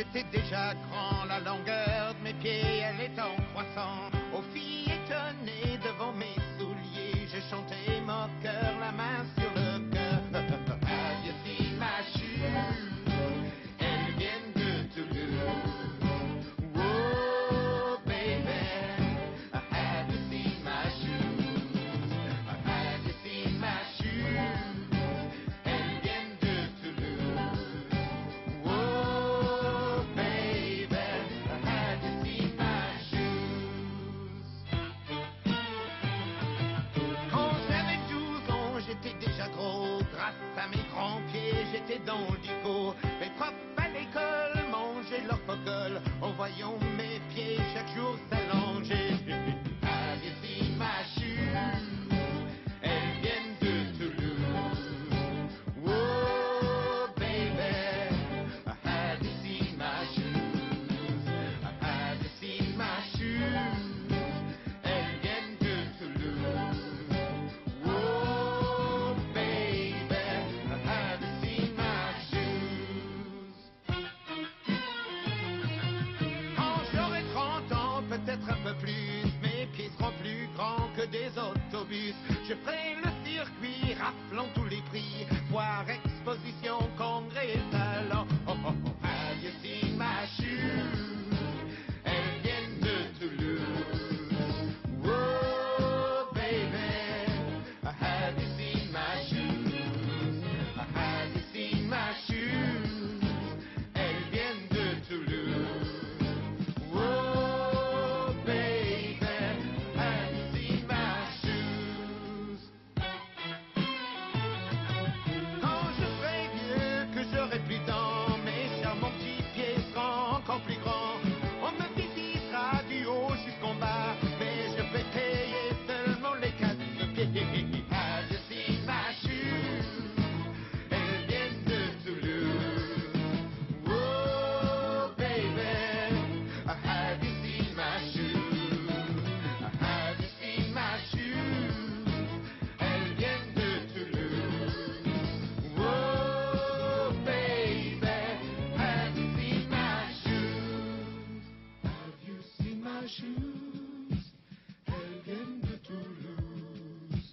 j'étais déjà grand, la longueur de mes pieds, elle est en croissant. Aux filles étonnées devant mes souliers, je chantais mon cœur, la main sur le cœur. Have you seen my shoes? Elles viennent de Toulouse. Oh baby, have you seen my shoes? Have you seen my shoes? Elles viennent de Toulouse. Oh baby, have you seen my shoes? Quand j'avais 12 ans, j'étais déjà gros. Grâce à mes grands pieds, j'étais dans le dico. Mes profs à l'école mangeaient leur cocolle en voyant mes pieds chaque jour s'allonger. Have you seen my shoes? Elles viennent de Toulouse. Oh baby, have you seen my shoes? Have you seen my shoes? Elles viennent de Toulouse. Oh baby, have you seen my shoes? Quand j'aurai 30 ans, peut-être un peu plus, mes pieds seront plus grands que des autobus. Je ferai le circuit, raflant tous les prix, foire, exposition, congrès, salon. Oh, oh, oh. Have you seen my shoes? Elles viennent de Toulouse. Oh baby, have you seen my shoes? Have you seen my shoes? Elles viennent de Toulouse. Oh baby, have you seen my shoes? Quand je serai vieux, que j'aurai plus de dents, mes charmants petits pieds seront encore plus grands. On me visitera du haut jusqu'en bas, mais je vais payer seulement les 4 pieds. Have you seen my shoes? Elles viennent de Toulouse. Oh baby, have you seen my shoes? Have you seen my shoes? Elles viennent de Toulouse. Oh baby, have you seen my shoes? Have you seen my shoes? Elles viennent de Toulouse.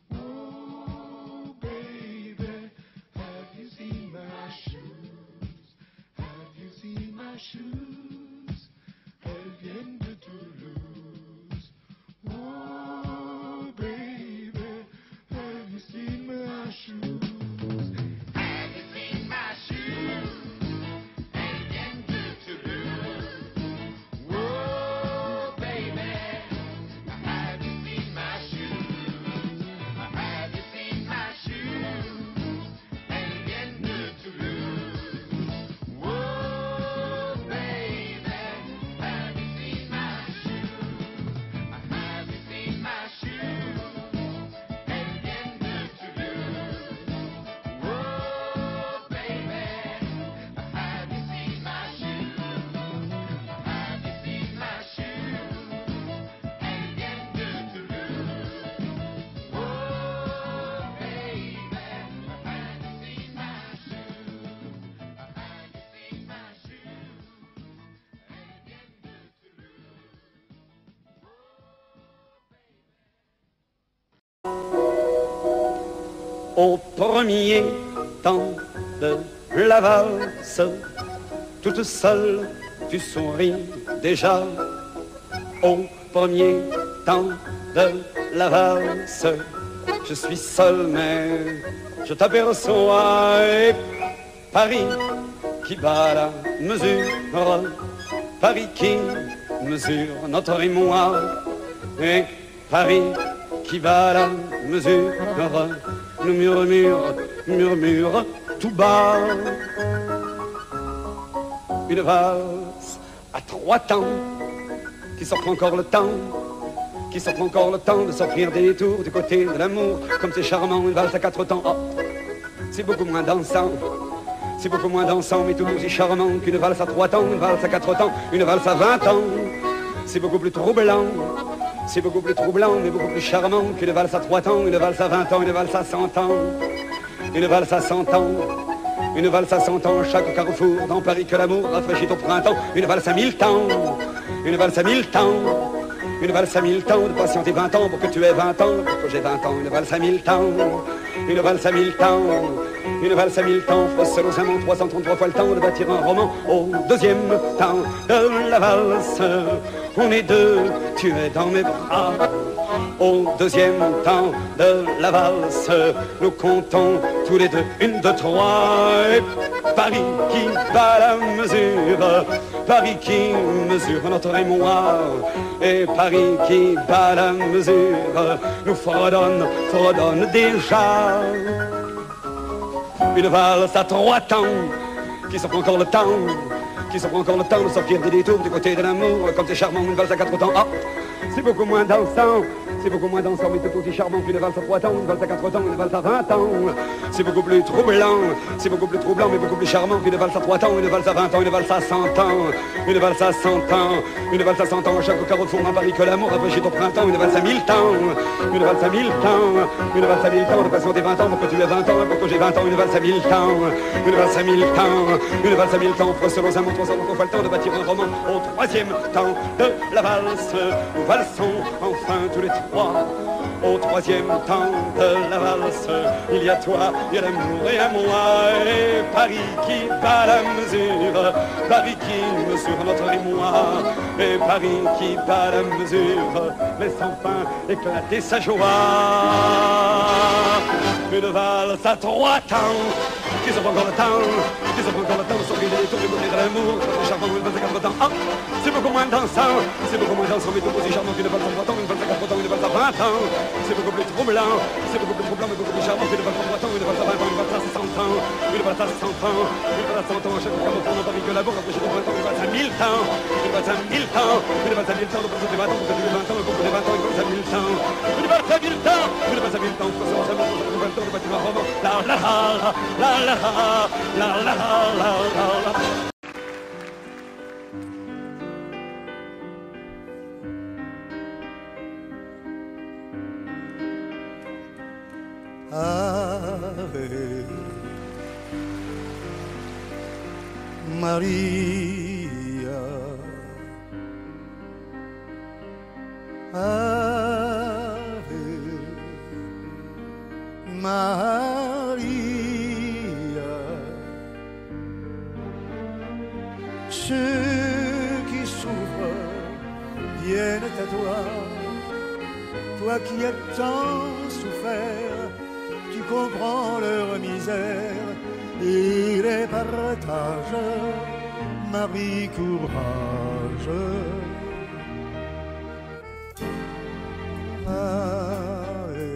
Oh baby, have you seen my shoes? Have you seen my shoes? Elles viennent de Toulouse. Oh baby, have you seen my shoes? Have you seen my shoes? Elles viennent de Toulouse. Oh baby, have you seen my shoes? Have you seen my shoes? Elles viennent de Toulouse. Oh baby, have you seen my shoes? Have you seen my shoes? Elles viennent de Toulouse. Oh baby, have you seen my shoes? Have you seen my shoes? Elles viennent de Toulouse. Oh baby, have you seen my shoes? Have you seen my shoes? Elles viennent de Toulouse. Au premier temps de la valse, toute seule, tu souris déjà. Au premier temps de la valse, je suis seul, mais je t'aperçois. Et Paris qui bat la mesure, Paris qui mesure notre émoi. Et Paris qui bat la mesure, nous murmure tout bas. Une valse à 3 temps, qui s'offre encore le temps, qui s'offre encore le temps de s'offrir des tours du côté de l'amour. Comme c'est charmant, une valse à 4 temps, oh, c'est beaucoup moins dansant. C'est beaucoup moins dansant, mais tout aussi charmant qu'une valse à 3 temps, une valse à 4 temps, une valse à 20 ans. C'est beaucoup plus troublant, c'est beaucoup plus troublant, mais beaucoup plus charmant qu'une valse à 3 temps, une valse à 20 ans, une valse à 100 ans, une valse à 100 ans, Une valse à 100 ans, chaque carrefour, dans Paris que l'amour rafraîchit au printemps. Une valse à 1000 temps, une valse à 1000 temps. Une valse à 1000 temps, de patienter 20 ans pour que tu aies 20 ans, pour que j'ai 20 ans. Une valse à 1000 temps, une valse à 1000 temps. Une valse à 1000 temps, frosselosement 333 fois le temps de bâtir un roman. Au deuxième temps de la valse, on est deux, tu es dans mes bras. Au deuxième temps de la valse, nous comptons tous les deux, 1, 2, 3. Et Paris qui bat la mesure, Paris qui mesure notre émoi. Et Paris qui bat la mesure, nous fredonne déjà. Une valse à 3 temps, qui se prend encore le temps, qui se prend encore le temps de sortir des détours du côté de l'amour. Comme c'est charmant, une valse à 4 temps, ah, c'est beaucoup moins dansant. C'est beaucoup moins dansant, mais c'est aussi charmant qu'une valse à 3 temps, une valse à 4 temps, une valse à 20 ans. C'est beaucoup plus troublant, c'est beaucoup plus troublant, mais beaucoup plus charmant qu'une valse à 3 temps, une valse à 20 ans, une valse à 100 ans. Une valse à 100 ans, une valse à 100 ans. Chaque carrefour dans Paris que l'amour rafraîchit au printemps. Une valse à 1000 temps, une valse à 1000 temps. Une valse à 1000 temps, de patienter 20 ans pour que tu aies 20 ans, pour que j'ai 20 ans. Une valse à 1000 temps, une valse à 1000 temps. Une valse à 1000 temps, selon un mot, 300 ans, qu'on le temps de bâtir un roman. Au troisième temps de la valse, nous valsons enfin tous les trois. Au troisième temps de la valse, il y a toi, il y a l'amour et à moi. Et Paris qui bat la mesure, Paris qui mesure notre émoi. Et Paris qui bat la mesure, laisse enfin éclater sa joie. Une valse à 3 temps, qui se prend encore le temps, qui se prend encore le temps de sortir des tours du côté de l'amour. C'est charmant, une valse à 4 temps, ah, c'est beaucoup moins dansant, c'est beaucoup moins dansant, mais tout aussi charmant qu'une valse à 3 temps, une valse à 4 temps, une valse à 20 ans. C'est beaucoup plus troublant, c'est beaucoup plus troublant, mais beaucoup plus charmant qu'une valse à 3 temps, une valse à 20 ans, une valse à 100 ans, une valse à 100 ans, une valse à 100 ans. Chaque carrefour dans Paris que l'amour rafraîchit au printemps, une valse à 1000 temps, une valse à 1000 temps, une valse à 1000 temps, de passer 20 ans, pour que tu aies 20 ans, pour que tu aies 20 ans, une valse à 1000 temps, une valse à 1000 temps, une valse à 1000 temps, pour que tu aies 20 ans, de bâtir un roman. La la la la la la la la. Ave Maria, Ave Maria. Ceux qui souffrent viennent à toi, toi qui as tant souffert. Tu comprends leur misère et les partages. Marie, courage. Ave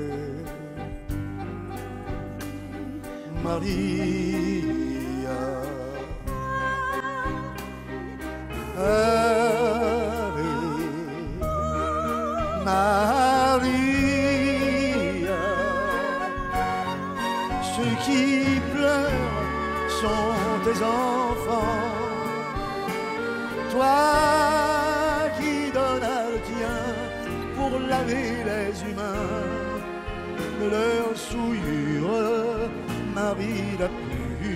Maria, Ave Maria. Ceux qui pleurent sont tes enfants, toi qui donnes le tien pour laver les humains de leurs souillures, Marie la pure.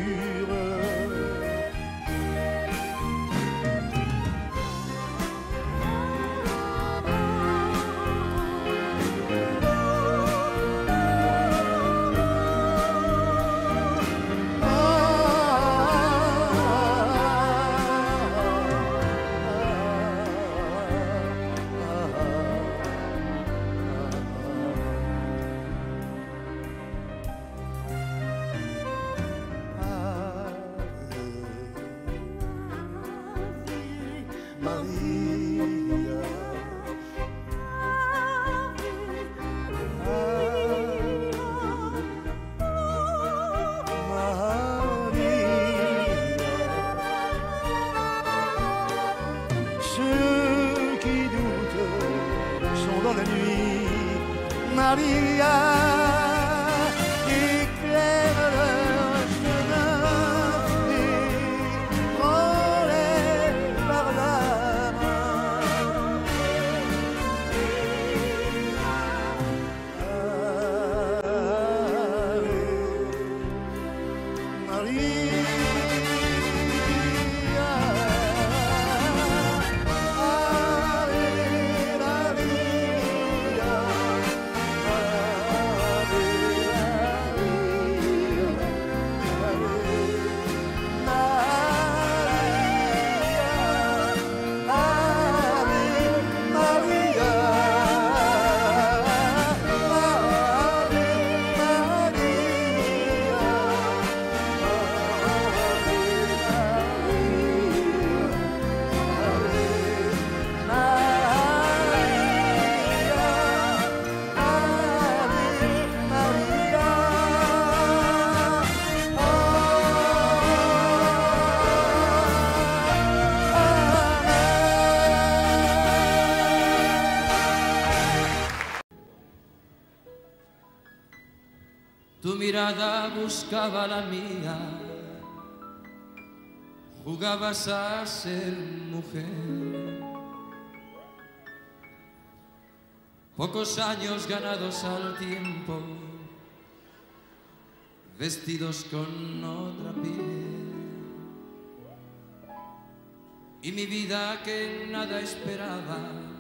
Maria, éclaire leur chemin et prends-les par la main. Maria. mirada buscaba la mía, jugabas a ser mujer. Pocos años ganados al tiempo, vestidos con otra piel. Y mi vida que nada esperaba,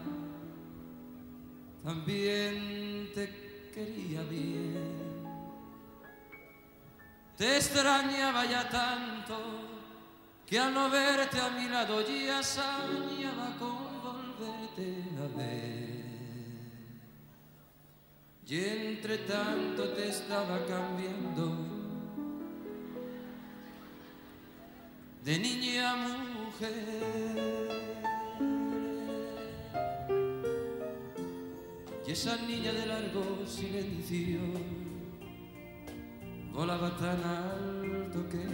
también te quería bien. Te extrañaba ya tanto, que al no verte a mi lado ya soñaba con volverte a ver. Y entre tanto te estaba cambiando de niña a mujer. Y esa niña de largo silencio volaba tan alto que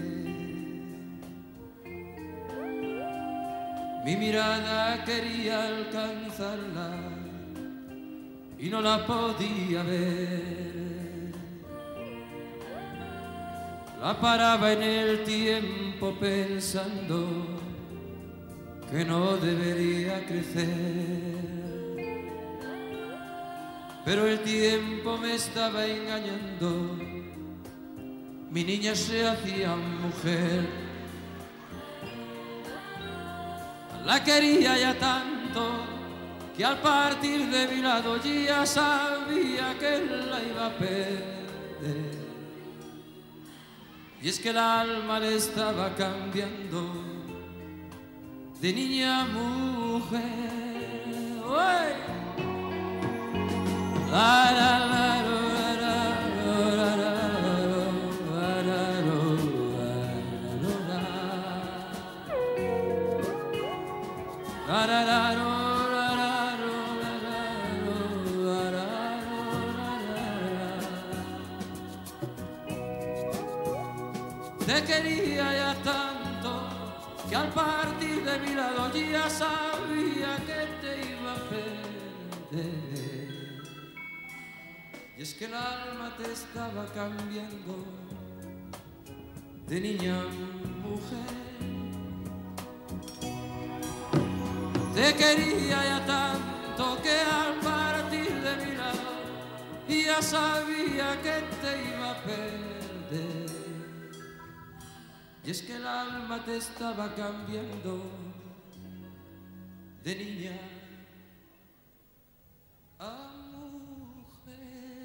mi mirada quería alcanzarla y no la podía ver. La paraba en el tiempo pensando que no debería crecer, pero el tiempo me estaba engañando. Mi niña se hacía mujer. La quería ya tanto que al partir de mi lado ya sabía que la iba a perder. Y es que el alma le estaba cambiando de niña a mujer. ¡Uy! La, la, la, la, la, la, la. Te quería ya tanto que al partir de mi lado ya sabía que te iba a perder. Y es que el alma te estaba cambiando de niña a mujer. Te quería ya tanto que al partir de mi lado ya sabía que te iba a perder. Y es que el alma te estaba cambiando de niña a mujer.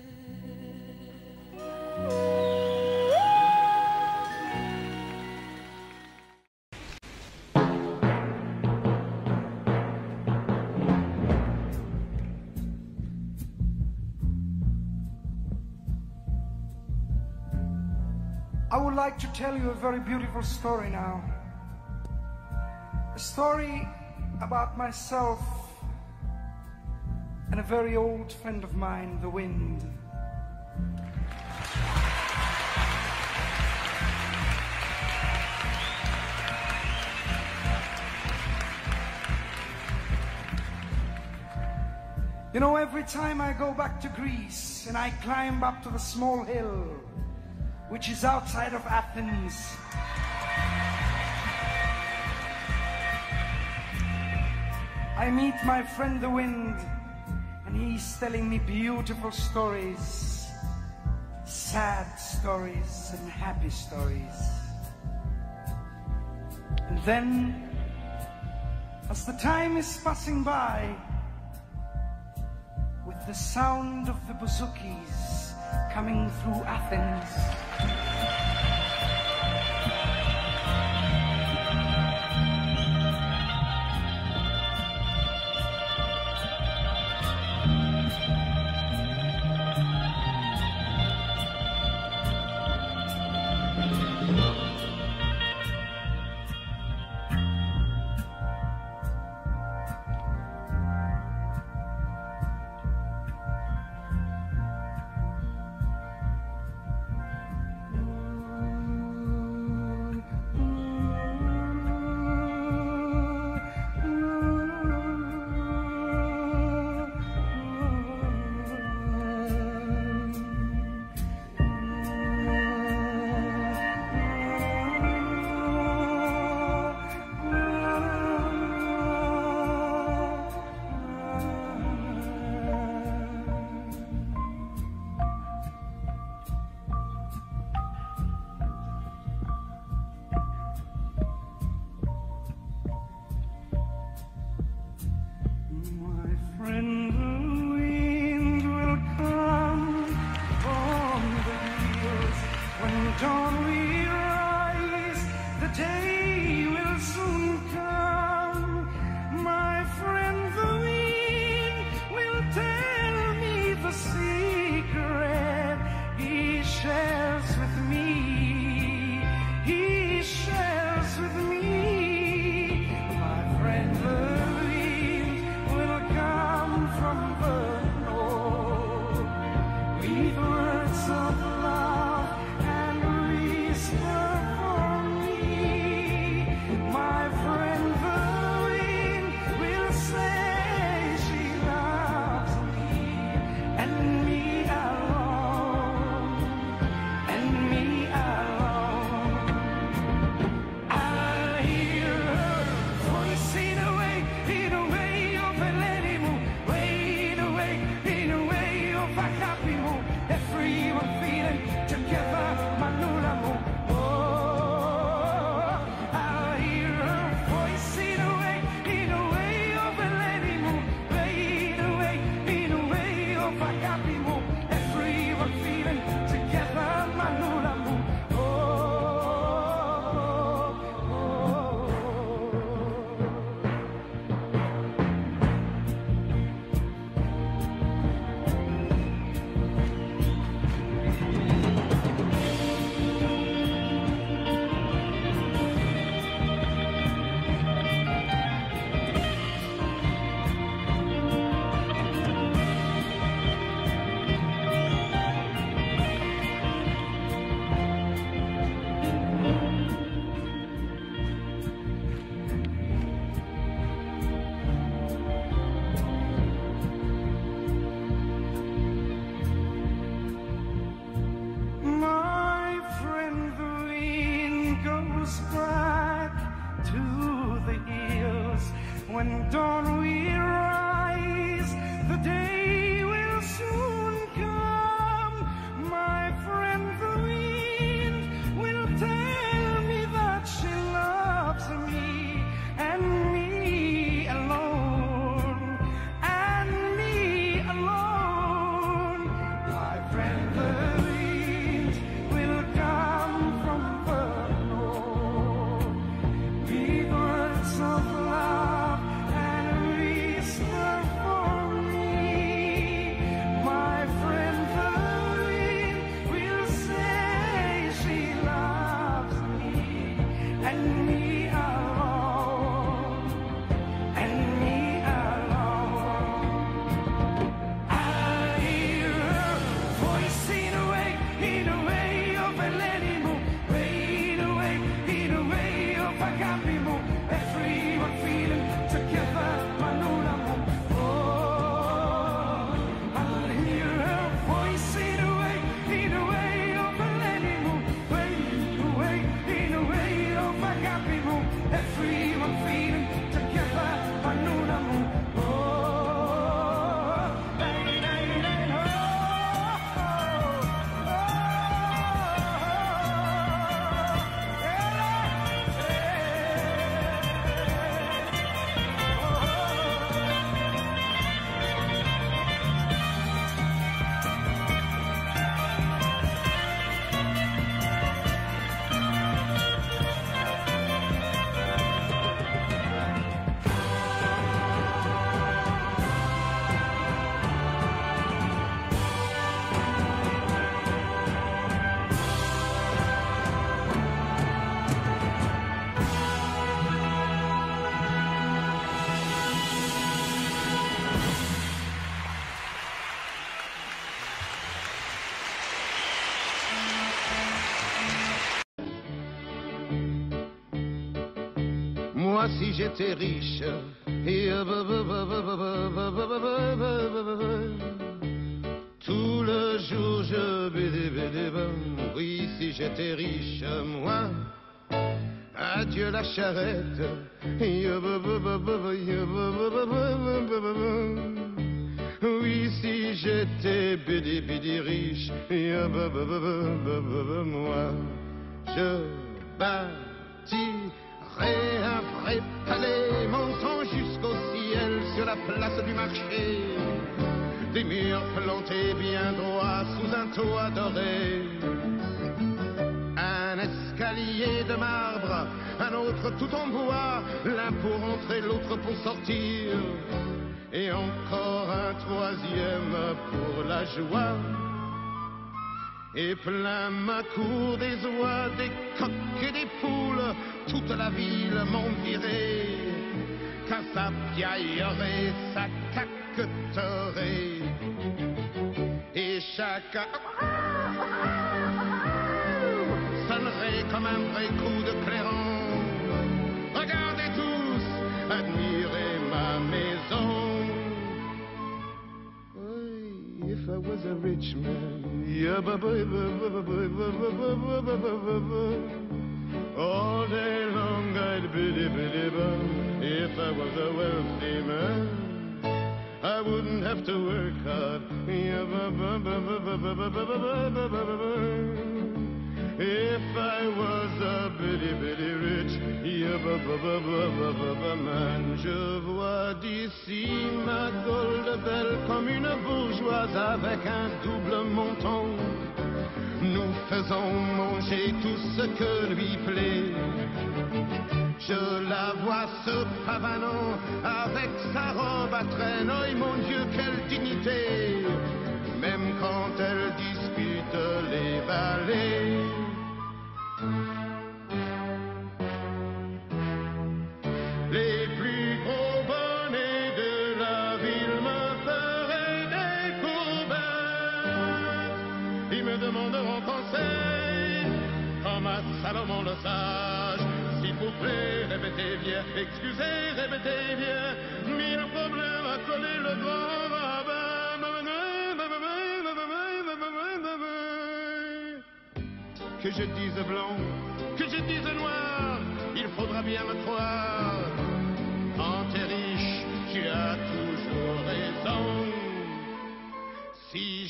I would like to tell you a very beautiful story now. A story about myself and a very old friend of mine, the wind. You know, every time I go back to Greece and I climb up to the small hill which is outside of Athens, I meet my friend the wind, and he's telling me beautiful stories, sad stories and happy stories. And then, as the time is passing by, with the sound of the bouzoukis coming through Athens, the hills. When dawn will rise, the day will soon come. My friend the wind will tell me that she loves me, and me alone, and me alone. My friend the wind will come from the north, with words of love and whisper for me. My friend the wind will say she loves me, and me alone, and me alone. I hear her voice in a way of a lady moon, in a way of a happy moon. Everyone feeling together, Manu l'amour. Oh, I hear her voice in a way of a lady moon, in a way of a happy moon. Everyone feeling together, Manu l'amour. Moi si j'étais riche, tout le jour je oui si j'étais riche, moi, adieu la charrette, oui si j'étais bidi riche, moi, je bâtirais un vrai palais montant jusqu'au ciel sur la place du marché. Des murs plantés bien droits sous un toit doré. Un escalier de marbre, un autre tout en bois, l'un pour entrer, l'autre pour sortir. Et encore un troisième pour la joie. Et plein ma cour des oies, des coqs et des poules, toute la ville m'envirait, car ça piaillerait, ça caqueterait, et chacun sonnerait comme un vrai coup de clairon. Regardez tous, admirez ma maison. If I was a rich man, all day long I'd biddy-biddy-bum. If I was a wealthy man, I wouldn't have to work hard. If I was a bitty rich man, je vois d'ici ma Gold belle comme une bourgeoise avec un double menton. Nous faisons manger tout ce que lui plaît. Je la vois se pavanant avec sa robe à traîneau. Et mon Dieu, quelle dignité! Même quand elle dispute les valets. Les plus gros bonnets de la ville me feraient des courbettes. Ils me demanderont conseil, comme à Salomon le sage. S'il vous plaît, répétez bien, excusez, répétez bien. Mille problèmes à coller le grand rabbin. Que je dise blanc, que je dise noir, il faudra bien me croire.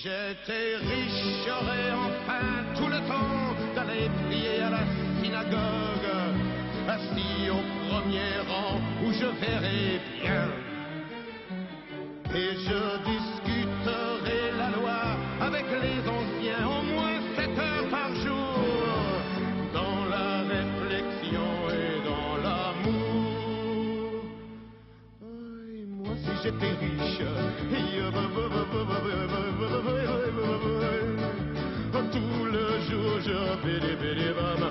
j'étais riche, j'aurais enfin tout le temps d'aller prier à la synagogue, assis au premier rang où je verrai bien. Et je discuterai la loi avec les anciens, au moins 7 heures par jour, dans la réflexion et dans l'amour. Et moi si j'étais riche, tout le jour je